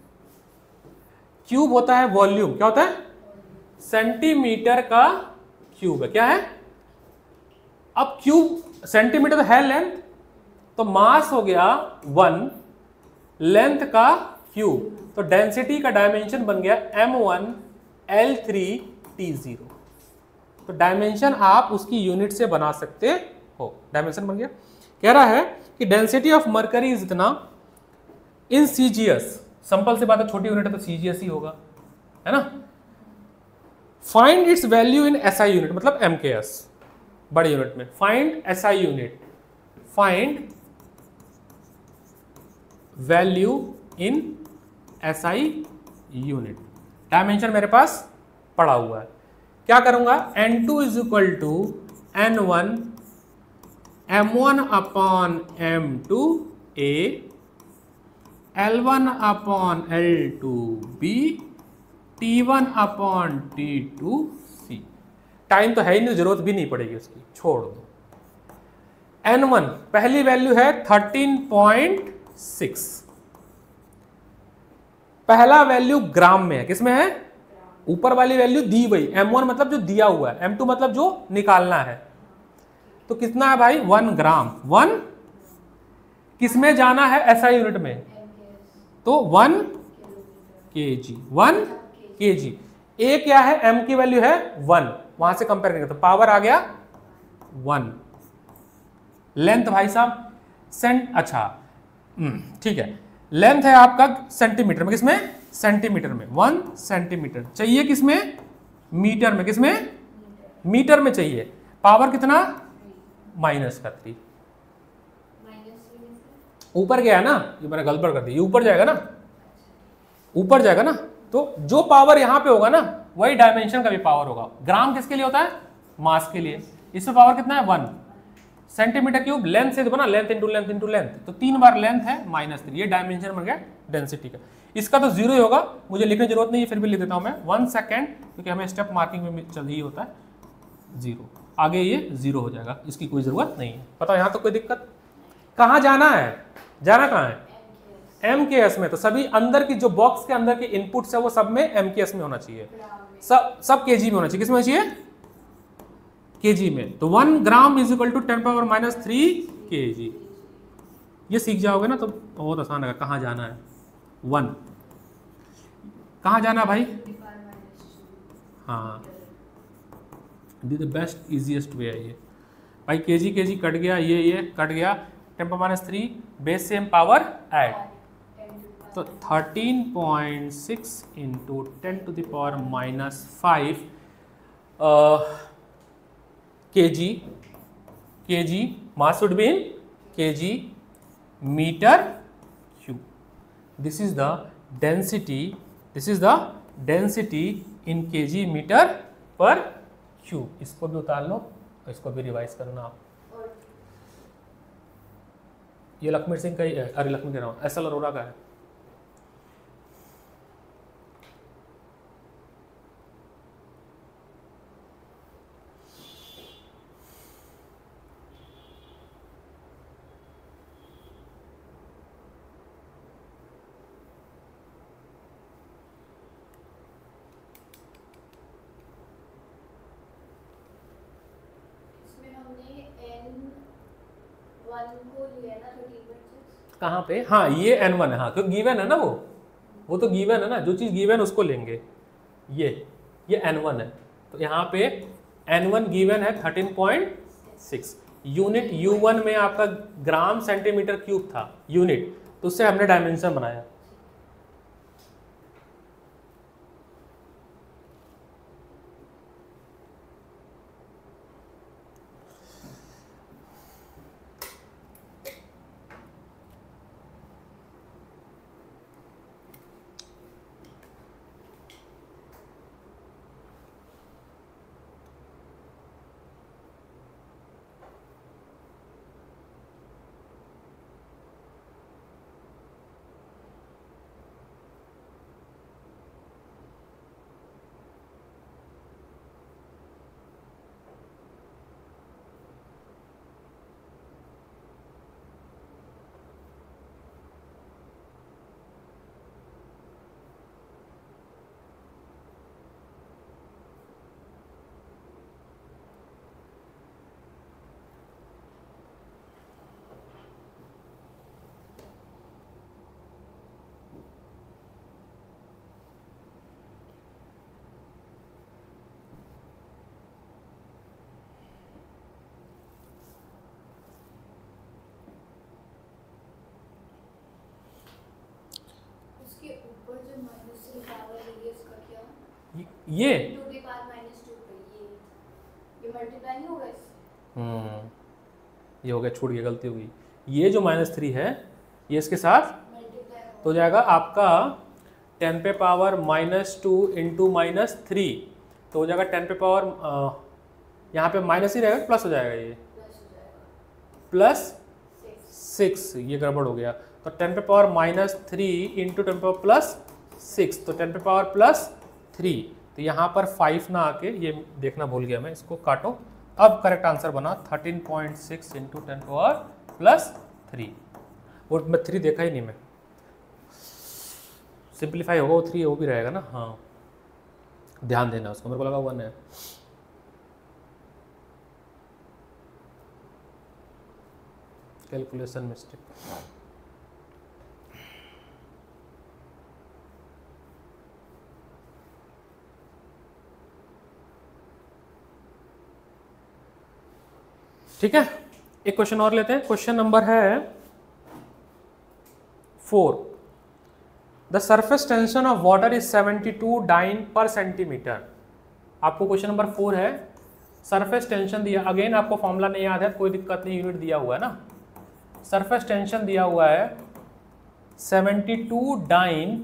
Speaker 1: क्यूब होता है वॉल्यूम, क्या होता है, सेंटीमीटर का क्यूब है, क्या है। अब क्यूब सेंटीमीटर तो है लेंथ, तो मास हो गया वन, लेंथ का क्यूब, तो डेंसिटी का डायमेंशन बन गया M one L three T zero. तो डायमेंशन आप उसकी यूनिट से बना सकते हो, डायमेंशन बन गया। कह रहा है कि डेंसिटी ऑफ मरकरी इज इतना इन सीजीएस, सिंपल सी बात है, छोटी यूनिट है तो सीजीएस ही होगा, है ना। Find its value in SI unit, मतलब एमकेएस बड़ी यूनिट में। Find SI unit, find value in SI unit. Dimension मेरे पास पड़ा हुआ है, क्या करूंगा, n two is equal to N one M one upon M two a, L one upon L two b, T one upon T two c. Time तो है ही नहीं, जरूरत भी नहीं पड़ेगी उसकी, छोड़ दो। एन वन पहली वैल्यू है थर्टीन पॉइंट सिक्स, पहला वैल्यू ग्राम में है, किसमें है, ऊपर वाली वैल्यू दी हुई, एम वन मतलब जो दिया हुआ है, एम टू मतलब जो निकालना है। तो कितना है भाई, वन ग्राम। वन किसमें जाना है, एसआई यूनिट में, तो one kg, one kg. A क्या है, एम की वैल्यू है वन, वहां से कंपेयर करेंगे तो पावर आ गया वन। लेंथ भाई साहब सेंट, अच्छा ठीक है, लेंथ है आपका सेंटीमीटर में, किसमें, सेंटीमीटर में, वन सेंटीमीटर चाहिए, किसमें, मीटर में, किसमें, मीटर में चाहिए। पावर कितना, माइनस का थ्री, ऊपर गया है ना, ये मैंने गलत कर दी, ये ऊपर जाएगा ना, ऊपर जाएगा ना, तो जो पावर यहां पे होगा ना वही डायमेंशन का भी पावर होगा। ग्राम किसके लिए होता है, मास के लिए, इसमें पावर कितना है, वन। सेंटीमीटर क्यूब लेंथ से बना, length into length into length, तो तीन बार लेंथ है माइनस थ्री, ये डायमेंशन बन गया डेंसिटी का। इसका तो जीरो ही होगा, मुझे लिखने की जरूरत नहीं है, फिर भी लिख देता हूं मैं, वन सेकेंड, क्योंकि हमें स्टेप मार्किंग में चल ही होता है, जीरो, आगे ये जीरो हो जाएगा, इसकी कोई जरूरत नहीं है। बताओ यहाँ तो कोई दिक्कत, कहाँ जाना है, जाना कहाँ है, एम के एस में। तो सभी अंदर की जो बॉक्स के अंदर के इनपुट्स है वो सब में एम के एस में होना चाहिए, सब सब केजी में होना चाहिए, किसमें होना चाहिए, केजी में। तो one gram is equal to ten power minus three kg. ये सीख जाओगे ना तो बहुत आसान है, कहाँ जाना है, वन, कहाँ जाना है भाई, हाँ, the the best easiest way है ये भाई। केजी केजी कट गया, ये ये कट गया, ten power minus three, base same power add, तो thirteen point six into ten to the power minus five kg, kg mass should be in kg metre cube. This is the density, this is the density in kg metre per cube. इसको भी उतार लो, इसको भी revise करना आप। ये लक्ष्मण सिंह का ही है, अरे लक्ष्मण कह रहा हूँ, एस एल अरोरा का है। कहाँ पे, हाँ ये एन वन है, हाँ क्योंकि गिवन है ना, वो वो तो गिवन है ना, जो चीज़ गिवन उसको लेंगे। ये ये एन वन है, तो यहाँ पे एन वन गिवन है thirteen point six. Unit u one में आपका ग्राम सेंटीमीटर क्यूब था यूनिट, तो उससे हमने डायमेंशन बनाया।
Speaker 2: उसके ऊपर जो माइनस थ्री पावर है इसका क्या?
Speaker 1: ये
Speaker 2: to the power minus two पे ये ये मल्टीप्लाई नहीं होगा इससे?
Speaker 1: हम्म ये हो गया, छूट गया, गलती हो गई। ये जो माइनस थ्री है ये इसके साथ
Speaker 2: मल्टीप्लाई
Speaker 1: तो हो जाएगा आपका टेन पे power minus two into minus three, तो हो जाएगा टेन पे पावर यहाँ पे माइनस ही रहेगा, प्लस हो जाएगा ये
Speaker 2: प्लस हो जाएगा
Speaker 1: प्लस सिक्स, ये गड़बड़ हो गया। तो टेन पे power minus three into ten पे पावर प्लस सिक्स, तो टेन पे पावर प्लस थ्री, तो यहाँ पर फाइव ना आके, ये देखना भूल गया मैं, इसको काटो। अब करेक्ट आंसर बना thirteen point six into ten power plus three. वो मैं थ्री देखा ही नहीं, मैं सिंप्लीफाई होगा वो थ्री वो भी रहेगा ना। हाँ ध्यान देना उसको, मेरे को लगा वन है। Calculation mistake. ठीक है, एक क्वेश्चन और लेते हैं। क्वेश्चन नंबर है four. The surface tension of water is seventy two dyne per centimetre. आपको क्वेश्चन नंबर फोर है, सरफेस टेंशन दिया, अगेन आपको फॉर्मूला नहीं याद है, कोई दिक्कत नहीं, यूनिट दिया हुआ है ना। सरफेस टेंशन दिया हुआ है seventy two dyne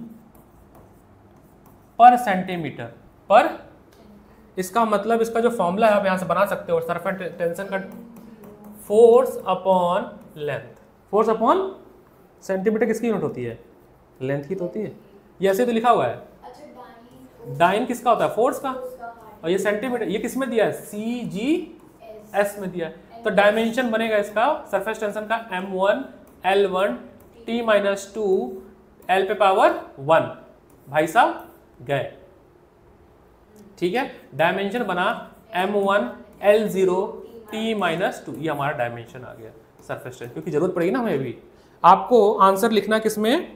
Speaker 1: per centimetre पर, इसका मतलब इसका जो फॉर्मूला है आप यहां से बना सकते हो, सरफेस टेंशन का force upon length. Force upon centimetre किसकी यूनिट होती है? लेंथ की तो होती है। ये ऐसे तो लिखा हुआ है।
Speaker 2: अच्छा डाइन
Speaker 1: डाइन किसका होता है? फोर्स का।
Speaker 2: उसका हार्ट
Speaker 1: और ये सेंटीमीटर, ये किस में दिया है? सी जी एस में दिया है। तो डायमेंशन बनेगा इसका सरफेस टेंशन का M one L one T minus two L पे पावर वन। भाई साहब गए, ठीक है। डायमेंशन बना M one L zero T minus two, ये हमारा डायमेंशन आ गया सरफेस टेंशन, क्योंकि जरूरत पड़ेगी ना हमें भी। आपको आंसर लिखना किसमें?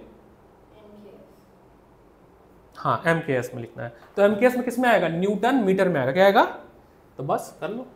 Speaker 1: हाँ एम के एस में लिखना है। तो एम के एस में किस में आएगा? न्यूटन मीटर में आएगा। क्या आएगा? तो बस कर लो।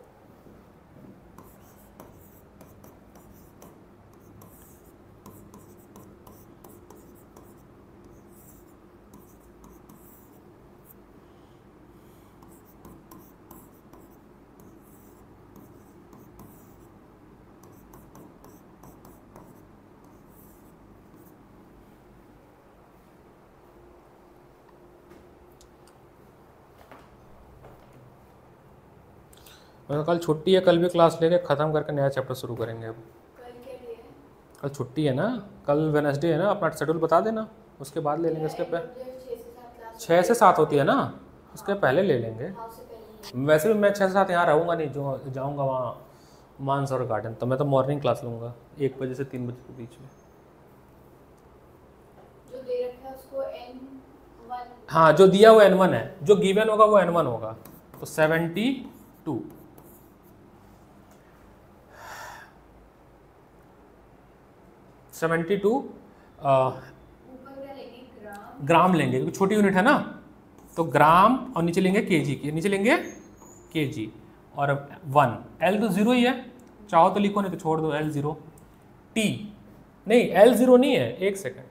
Speaker 1: मैं कल छुट्टी है, कल भी क्लास लेके ख़त्म करके नया चैप्टर शुरू करेंगे। अब
Speaker 2: कल के लिए
Speaker 1: कल छुट्टी है ना, कल वेडनेसडे है ना, अपना शेड्यूल बता देना, उसके बाद ले लेंगे। उसके पे छः से सात होती है ना, उसके पहले ले लेंगे। वैसे भी मैं छः से सात यहाँ रहूँगा नहीं, जो जाऊँगा वहाँ मानसरोवर गार्डन, तो मैं तो मॉर्निंग क्लास लूँगा एक बजे से तीन बजे के बीच में।
Speaker 2: जो दे रखा है उसको एन वन,
Speaker 1: हाँ जो दिया हुआ एन वन है, जो गिवन होगा वो एन वन होगा। तो सेवेंटी टू सेवेंटी टू
Speaker 2: ऊपर क्या लेंगे? ग्राम
Speaker 1: ग्राम लेंगे क्योंकि छोटी यूनिट है ना, तो ग्राम और नीचे लेंगे केजी, नीचे लेंगे केजी और वन। एल तो जीरो ही है, चाहो तो लिखो नहीं तो छोड़ दो एल जीरो। टी नहीं एल जीरो नहीं है, एक सेकेंड,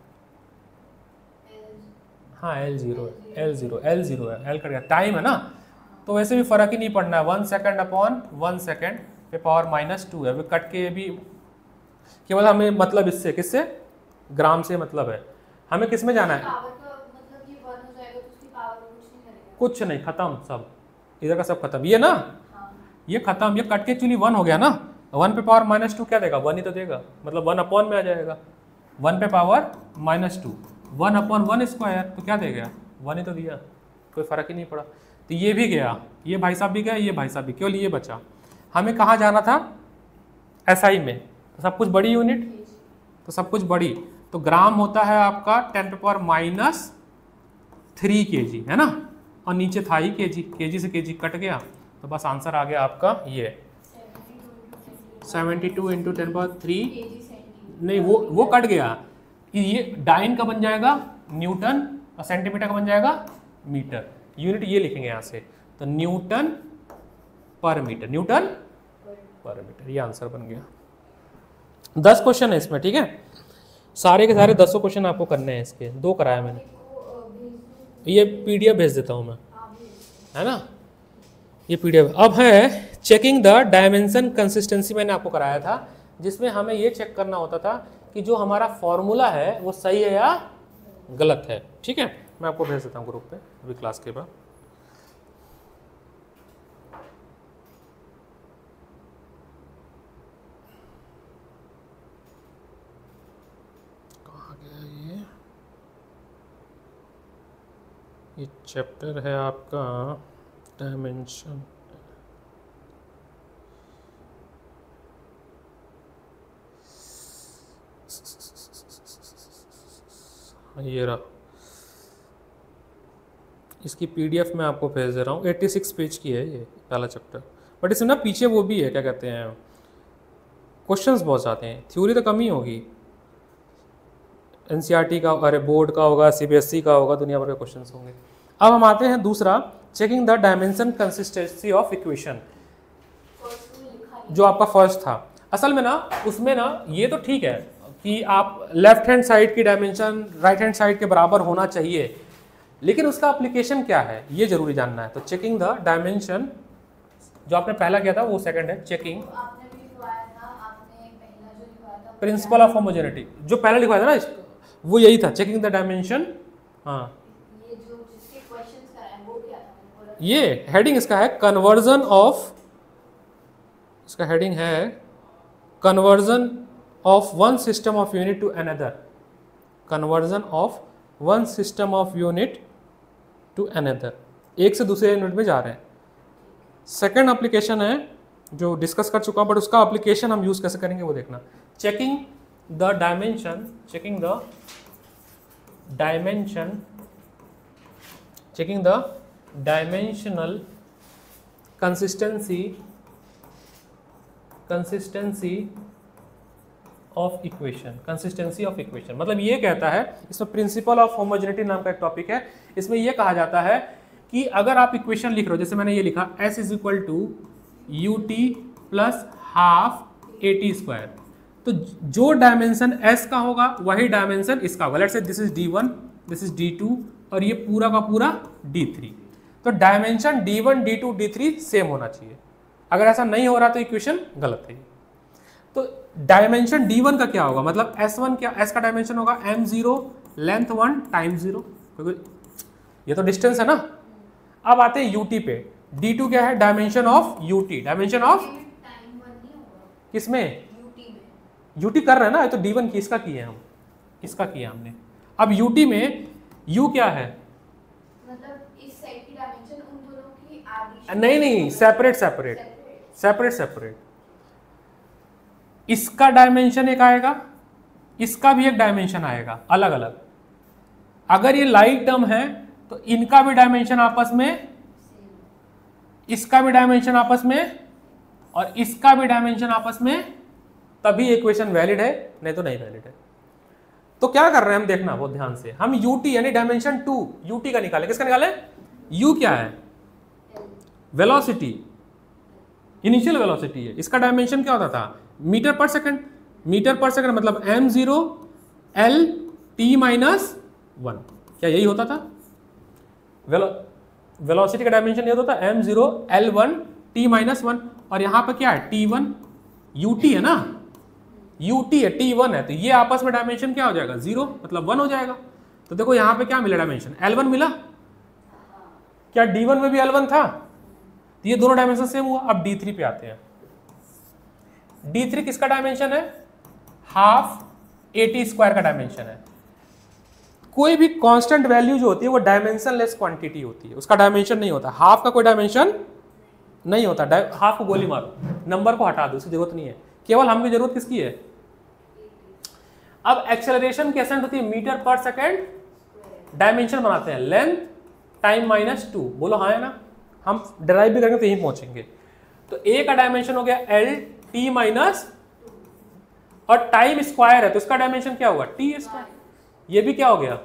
Speaker 1: हाँ L zero L zero L zero है, एल कट गया, टाइम है ना तो वैसे भी फर्क ही नहीं पड़ना है, one second upon one second पे पावर माइनस टू है, अभी कट के भी केवल हमें मतलब इससे किससे ग्राम से मतलब है, हमें किस में जाना है,
Speaker 2: मतलब ये वन हो जाएगा तो उसकी पावर कुछ नहीं करेगा,
Speaker 1: कुछ नहीं, खत्म सब, इधर का सब खत्म, ये ना
Speaker 2: हाँ।
Speaker 1: ये खत्म, ये कट के एक्चुअली वन हो गया ना, वन पे पावर माइनस टू क्या देगा, वन ही तो देगा, मतलब वन अपॉन में आ जाएगा, वन पे power minus two, one upon one square तो क्या देगा, वन ही तो दिया, कोई फर्क ही नहीं पड़ा। तो ये भी गया, ये भाई साहब भी गया, ये भाई साहब भी, केवल ये बचा। हमें कहाँ जाना था, एसआई में, तो सब कुछ बड़ी यूनिट, तो सब कुछ बड़ी, तो ग्राम होता है आपका टेन पे पावर माइनस थ्री के जी है ना, और नीचे था ही के जी, के जी से के जी कट गया, तो बस आंसर आ गया आपका ये seventy two into ten power three, नहीं वो वो कट गया, ये डाइन का बन जाएगा न्यूटन और सेंटीमीटर का बन जाएगा मीटर, यूनिट ये लिखेंगे यहाँ से, तो newton per metre, newton per metre, ये आंसर बन गया। दस क्वेश्चन है इसमें, ठीक है, सारे के सारे दसों क्वेश्चन आपको करने हैं इसके, दो कराया मैंने, ये पीडीएफ भेज देता हूँ मैं, है ना, ये पीडीएफ। अब है चेकिंग द डायमेंशन कंसिस्टेंसी, मैंने आपको कराया था, जिसमें हमें ये चेक करना होता था कि जो हमारा फॉर्मूला है वो सही है या गलत है, ठीक है, मैं आपको भेज देता हूँ ग्रुप पे अभी क्लास के बाद। कहाँ गया ये ये चैप्टर है आपका डायमेंशन, ये रहा, इसकी पीडीएफ मैं आपको भेज दे रहा हूँ, छियासी पेज की है ये पहला चैप्टर, बट इसमें ना पीछे वो भी है, क्या कहते हैं, क्वेश्चंस बहुत आते हैं, थ्योरी तो कम ही होगी, एनसीईआरटी का, अरे बोर्ड का होगा, सीबीएसई का होगा, दुनिया भर के क्वेश्चंस होंगे। अब हम आते हैं दूसरा, checking the dimension consistency of equation, जो आपका फर्स्ट था। असल में ना उसमें ना ये तो ठीक है कि आप लेफ्ट हैंड साइड की डायमेंशन राइट हैंड साइड के बराबर होना चाहिए, लेकिन उसका एप्लीकेशन क्या है ये जरूरी जानना है। तो चेकिंग द डायमेंशन जो आपने पहला किया था वो सेकंड है, चेकिंग प्रिंसिपल ऑफ होमोजेनिटी, जो पहले लिखवाया था ना वो यही था, चेकिंग द डायमेंशन। हाँ
Speaker 2: ये जो जिसके क्वेश्चंस कराए वो क्या था,
Speaker 1: ये हेडिंग इसका है कन्वर्जन ऑफ, इसका हेडिंग है conversion of one system of unit to another, conversion of one system of unit to another, एक से दूसरे यूनिट में जा रहे हैं। सेकेंड एप्लीकेशन है जो डिस्कस कर चुका हूं, बट उसका एप्लीकेशन हम यूज कैसे करेंगे वो देखना। Checking the dimension, checking the dimension, checking the dimensional consistency, consistency of equation, consistency of equation मतलब ये कहता है, इसमें प्रिंसिपल ऑफ होमोजेनिटी नाम का एक टॉपिक है, इसमें ये कहा जाता है कि अगर आप इक्वेशन लिख रहे हो, जैसे मैंने ये लिखा s is equal to u t plus half a t square, तो जो डायमेंशन s का होगा वही डायमेंशन इसका होगा। Let's say this is D one, this is D two और ये पूरा का पूरा डी थ्री, तो dimension D one, D two, D three same होना चाहिए। अगर ऐसा नहीं हो रहा तो इक्वेशन गलत है। तो डायमेंशन डी वन का क्या होगा, मतलब एस वन क्या, s का डायमेंशन होगा M zero length one time zero, क्योंकि ये तो डिस्टेंस है ना। अब आते हैं यूटी पे, डी टू क्या है, dimension of u t, dimension of किसमें, यूटी कर रहे हैं ना, ये तो डी वन की, इसका किए हम, इसका किया हमने। अब यूटी में u क्या है,
Speaker 2: मतलब इस साइड की डायमेंशन उन दोनों की आधी,
Speaker 1: नहीं नहीं सेपरेट सेपरेट सेपरेट सेपरेट, इसका डायमेंशन एक आएगा, इसका भी एक डायमेंशन आएगा अलग अलग। अगर ये लाइक टर्म है तो इनका भी डायमेंशन आपस में, इसका भी डायमेंशन आपस में और इसका भी डायमेंशन आपस में, तभी इक्वेशन वैलिड है, नहीं तो नहीं वैलिड है। तो क्या कर रहे हैं हम, देखना बहुत ध्यान से, हम यूटी यानी डायमेंशन टू यूटी का निकाले, किसका निकाले, u क्या है? वेलोसिटी, इनिशियल वेलोसिटी है। इसका डायमेंशन क्या होता था? Metre per second. Metre per second मतलब M zero L T minus one, क्या यही होता था? वेलो वेलोसिटी का डायमेंशन ये होता था M zero L one T minus one, और यहाँ पे क्या है? टी वन, यू टी है ना, यू टी है, टी वन है, तो ये आपस में डायमेंशन क्या हो जाएगा? जीरो, मतलब वन हो जाएगा। तो देखो यहाँ पे क्या मिला डायमेंशन? एल वन मिला। क्या डी वन में भी एल वन था? तो ये दोनों डायमेंशन सेम हुआ। अब डी थ्री पे आते हैं। डी थ्री किसका डायमेंशन है? हाफ ए टी स्क्वायर का डायमेंशन है। कोई भी कांस्टेंट वैल्यू जो होती है वो डायमेंशनलेस क्वांटिटी होती है, उसका डायमेंशन नहीं होता। हाफ का कोई डायमेंशन नहीं होता। हाफ को गोली मारो, नंबर को हटा दो, उसकी जरूरत नहीं है। केवल हमें जरूरत किसकी है? अब एक्सेलरेशन की एसेंट होती है मीटर पर सेकेंड, डायमेंशन बनाते हैं लेंथ टाइम माइनस टू। बोलो हाँ है ना? हम डिराइव भी करेंगे तो यहीं पहुंचेंगे। तो ए का डायमेंशन हो गया एल टी माइनस, और टाइम स्क्वायर है तो इसका डायमेंशन क्या होगा? T square. ये भी क्या हो गया?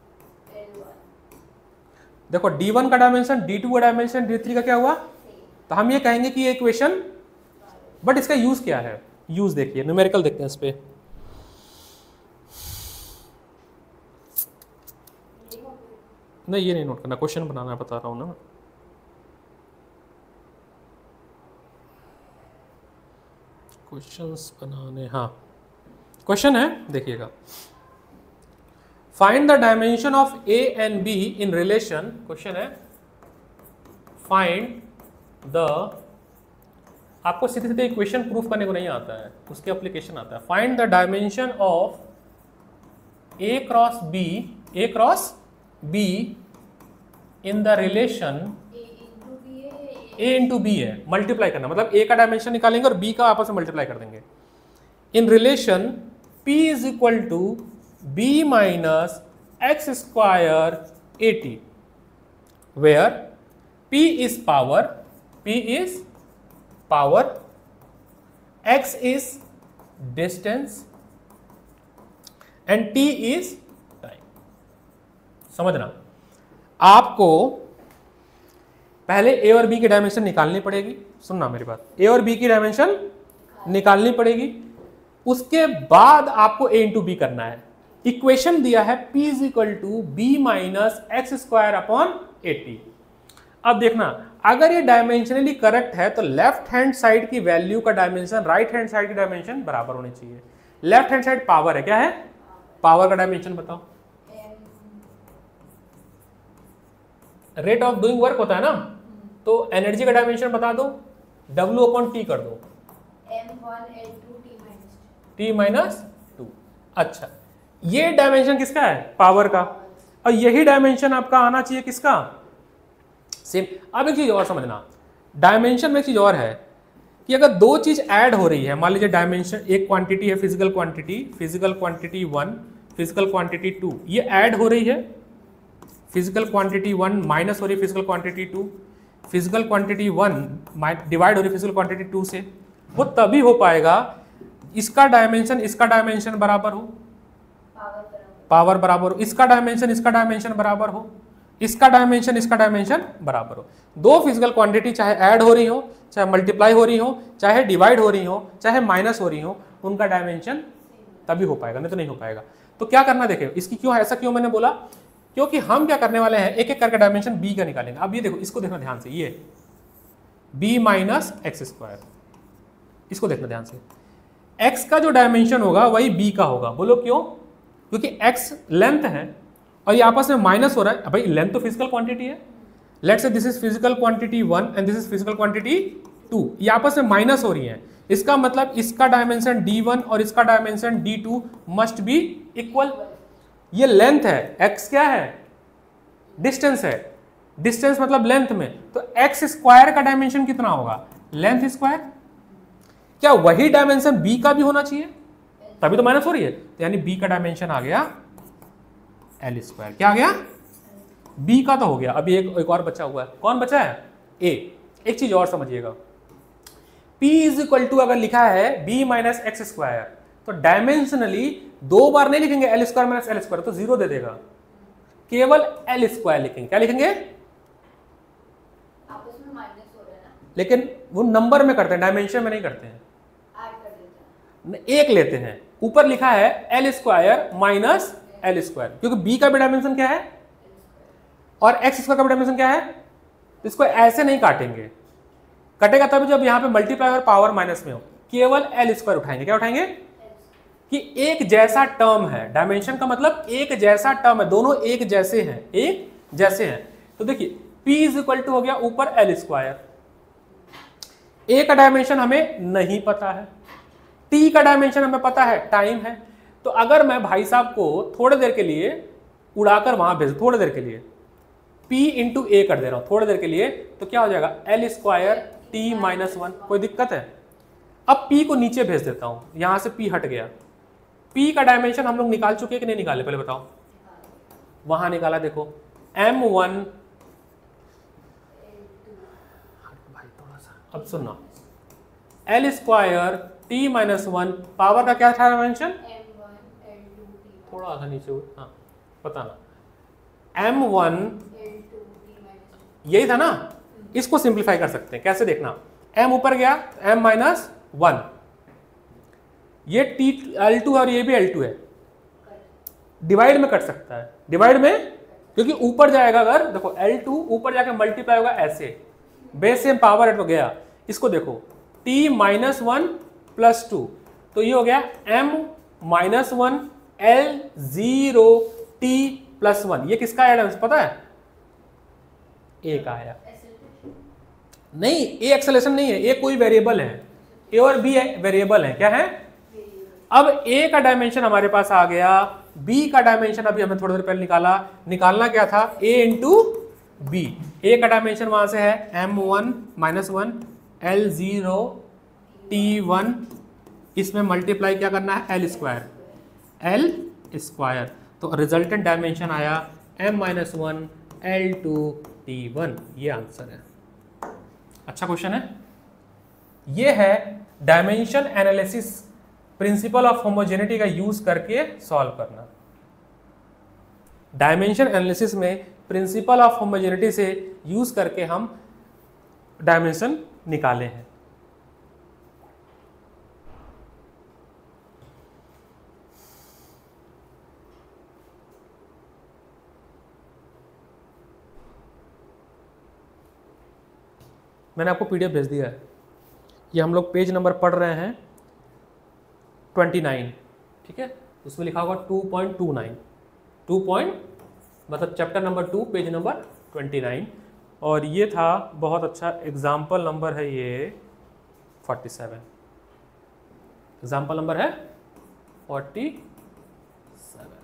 Speaker 1: देखो डी वन का डायमेंशन, डी टू का डायमेंशन, डी थ्री का क्या हुआ? तो हम ये कहेंगे कि ये इक्वेशन, बट इसका यूज क्या है? यूज देखिए, न्यूमेरिकल देखते हैं इस पे। नहीं ये नहीं नोट करना, क्वेश्चन बनाना बता रहा हूं ना। क्वेश्चंस बनाने, हाँ क्वेश्चन है, देखिएगा। Find the dimension of a and b in relation. Question है फाइंड द, आपको सीधे सीधे इक्वेशन प्रूफ करने को नहीं आता है, उसके एप्लीकेशन आता है। Find the dimension of a cross b, a cross b in the relation a into b है, मल्टीप्लाई करना, मतलब ए का डायमेंशन निकालेंगे और बी का आपस में मल्टीप्लाई कर देंगे। In relation p is equal to B minus x square a t, where p is power, p is power, x is distance and t is time. समझना, आपको पहले a और b की डायमेंशन निकालनी पड़ेगी। सुनना मेरी बात, a और b की डायमेंशन निकालनी पड़ेगी, उसके बाद आपको a इंटू बी करना है। इक्वेशन दिया है p is equal to B minus x square upon A T. अब देखना, अगर ये डायमेंशनली करेक्ट है तो लेफ्ट हैंड साइड की वैल्यू का डायमेंशन राइट हैंड साइड की डायमेंशन बराबर होनी चाहिए। लेफ्ट हैंड साइड पावर है, क्या है? पावर का डायमेंशन बताओ। रेट ऑफ डूइंग वर्क होता है ना, तो एनर्जी का डायमेंशन बता दो, W अपॉन टी कर दो,
Speaker 2: M one L two T minus
Speaker 1: T minus two. अच्छा, ये डायमेंशन किसका है? पावर का। और यही डायमेंशन आपका आना चाहिए किसका? सेम। अब एक चीज और समझना, डायमेंशन में एक चीज और है कि अगर दो चीज ऐड हो रही है, मान लीजिए डायमेंशन, एक क्वांटिटी है physical quantity, physical quantity one, physical quantity two, ये ऐड हो रही है। फिजिकल क्वांटिटी वन माइनस हो रही है physical quantity two, physical quantity one divide हो रही है फिजिकल क्वांटिटी टू से, वो तभी हो पाएगा इसका डायमेंशन इसका डायमेंशन बराबर हो, पावर बराबर हो, इसका डायमेंशन इसका डायमेंशन बराबर हो, इसका डायमेंशन इसका डायमेंशन बराबर हो। दो फिजिकल क्वांटिटी चाहे ऐड हो रही हो, चाहे मल्टीप्लाई हो रही हो, चाहे डिवाइड हो रही हो, चाहे माइनस हो रही हो, उनका डायमेंशन तभी हो पाएगा, नहीं तो नहीं हो पाएगा। तो क्या करना, देखिए इसकी क्यों ऐसा क्यों मैंने बोला, क्योंकि हम क्या करने वाले हैं, एक एक करके डायमेंशन बी का निकालेंगे। अब ये देखो, इसको देखना ध्यान से, ये बी माइनस एक्स स्क्वायर, इसको देखना ध्यान से। एक्स का जो डायमेंशन होगा वही बी का होगा। बोलो क्यों? क्योंकि एक्स लेंथ है और ये आपस में माइनस हो रहा है। भाई लेंथ तो फिजिकल क्वांटिटी है, let's say this is physical quantity one and this is physical quantity two, ये आपस में माइनस हो रही है। इसका मतलब इसका डायमेंशन डी वन और इसका dimension D two must be equal. ये लेंथ है, x क्या है? डिस्टेंस है, डिस्टेंस मतलब लेंथ में, तो x स्क्वायर का डायमेंशन कितना होगा? Length square. क्या वही डायमेंशन b का भी होना चाहिए? तभी तो माइनस हो रही है, तो यानी b का डायमेंशन आ गया एल स्क्वायर। क्या आ गया? b का तो हो गया। अभी एक एक और बचा हुआ है, कौन बचा है? a। एक चीज और समझिएगा, p इज इक्वल टू अगर लिखा है b माइनस एक्स स्क्वायर, तो डायमेंशनली दो बार नहीं लिखेंगे L square minus L square, तो जीरो दे देगा, केवल एल स्क्वायर लिखेंगे। क्या लिखेंगे?
Speaker 2: आपस में माइनस हो रहा है ना,
Speaker 1: लेकिन वो नंबर में करते हैं, डायमेंशन में नहीं करते हैं।
Speaker 2: ऐड कर देते हैं।
Speaker 1: एक लेते हैं, ऊपर लिखा है L square minus L square, क्योंकि बी का भी डायमेंशन क्या है और एक्स स्क्वायर का भी डायमेंशन क्या है, तो इसको ऐसे नहीं काटेंगे, कटेगा तभी जब यहाँ पे मल्टीप्लाई और पावर माइनस में हो। केवल एल स्क्वायर उठाएंगे, क्या उठाएंगे कि एक जैसा टर्म है, डायमेंशन का मतलब एक जैसा टर्म है, दोनों एक जैसे हैं, एक जैसे हैं। तो देखिए P इज इक्वल टू हो गया ऊपर एल स्क्वायर, ए का डायमेंशन हमें नहीं पता है, टी का डायमेंशन हमें पता है, टाइम है। तो अगर मैं भाई साहब को थोड़ी देर के लिए उड़ाकर वहां भेज, थोड़ी देर के लिए P इंटू ए कर दे रहा हूं थोड़ी देर के लिए, तो क्या हो जाएगा L square T minus one. कोई दिक्कत है? अब P को नीचे भेज देता हूं, यहां से P हट गया। P का डायमेंशन हम लोग निकाल चुके हैं कि नहीं निकाले, पहले बताओ। वहां निकाला, देखो एम वन, भाई थोड़ा सा अब सुनना, L square T minus one, power का क्या था dimension,
Speaker 2: M one L two T
Speaker 1: थोड़ा सा नीचे, हाँ बताना, M one
Speaker 2: L two T minus
Speaker 1: यही था ना। इसको सिंप्लीफाई कर सकते हैं, कैसे देखना, m ऊपर गया m माइनस वन, ये t एल टू और ये भी एल टू है, डिवाइड में कट सकता है, डिवाइड में, क्योंकि ऊपर जाएगा अगर, देखो एल टू ऊपर जाके मल्टीप्लाई होगा ऐसे, बेस से पावर एट हो गया, इसको देखो t minus one plus two, तो ये हो गया m minus one L zero T plus one. ये किसका आया पता है, ए का आया नहीं, ए एक्सेलरेशन नहीं है, ए कोई वेरिएबल है, ए और बी वेरिएबल है, क्या है। अब ए का डायमेंशन हमारे पास आ गया, बी का डायमेंशन अभी हमें थोड़ी देर पहले निकाला, निकालना क्या था, ए इंटू बी। ए का डायमेंशन वहां से है M one minus one L zero T one, इसमें मल्टीप्लाई क्या करना है, एल स्क्वायर, एल स्क्वायर, तो रिजल्टेंट डायमेंशन आया M minus one L two T one. ये आंसर है। अच्छा क्वेश्चन है। ये है dimension analysis, principle of homogeneity का यूज करके सॉल्व करना। डायमेंशन एनालिसिस में प्रिंसिपल ऑफ होमोजेनिटी से यूज करके हम डायमेंशन निकाले हैं। मैंने आपको पीडीएफ भेज दिया है, ये हम लोग पेज नंबर पढ़ रहे हैं ट्वेंटी नाइन, ठीक है, उसमें लिखा होगा two point two nine, two point मतलब chapter number two page number twenty nine, और ये था बहुत अच्छा एग्जाम्पल नंबर है ये फोर्टी सेवन, एग्जाम्पल नंबर है फोर्टी सेवन।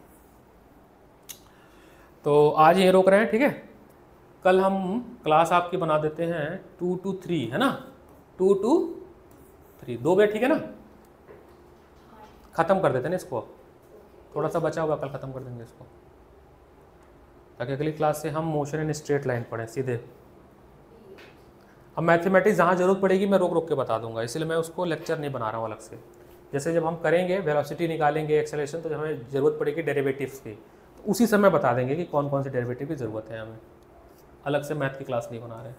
Speaker 1: तो आज ये रोक रहे हैं, ठीक है, कल हम क्लास आपकी बना देते हैं टू टू थ्री, है ना, टू टू थ्री, दो बजे, ठीक है ना, खत्म कर देते हैं ना इसको, थोड़ा सा बचा हुआ कल खत्म कर देंगे इसको, ताकि अगली क्लास से हम मोशन इन स्ट्रेट लाइन पढ़ें सीधे। अब मैथमेटिक्स जहाँ जरूरत पड़ेगी मैं रोक रोक के बता दूंगा, इसलिए मैं उसको लेक्चर नहीं बना रहा हूँ अलग से। जैसे जब हम करेंगे वेलोसिटी निकालेंगे, एक्सेलरेशन, तो हमें ज़रूरत पड़ेगी डेरिवेटिव्स की, तो उसी समय बता देंगे कि कौन कौन से डेरिवेटिव की ज़रूरत है हमें, अलग से मैथ की क्लास नहीं बना रहे।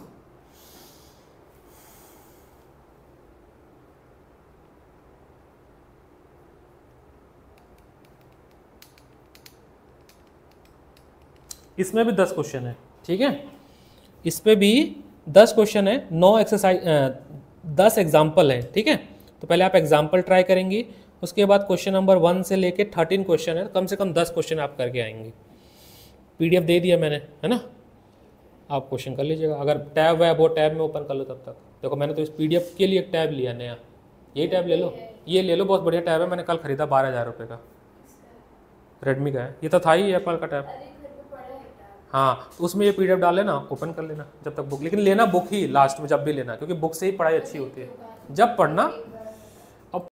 Speaker 1: इसमें भी दस क्वेश्चन है, ठीक है, इस पे भी दस क्वेश्चन है, नौ एक्सरसाइज, दस एग्जाम्पल है, ठीक है। तो पहले आप एग्जाम्पल ट्राई करेंगी, उसके बाद क्वेश्चन नंबर वन से लेके थर्टीन क्वेश्चन है, कम से कम दस क्वेश्चन आप करके आएंगे। पीडीएफ दे दिया मैंने, है ना, आप क्वेश्चन कर लीजिएगा, अगर टैब है वो टैब में ओपन कर लो तब तक। देखो मैंने तो इस पीडीएफ के लिए एक टैब लिया नया, यही टैब ले लो, ये ले लो, बहुत बढ़िया टैब है, मैंने कल खरीदा बारह हज़ार रुपये का, रेडमी का है, ये तो था ही एप्पल का टैब। हाँ, तो उसमें ये पीडीएफ डाल लेना, ओपन कर लेना जब तक बुक, लेकिन लेना बुक ही लास्ट में जब भी लेना, क्योंकि बुक से ही पढ़ाई अच्छी होती है, जब पढ़ना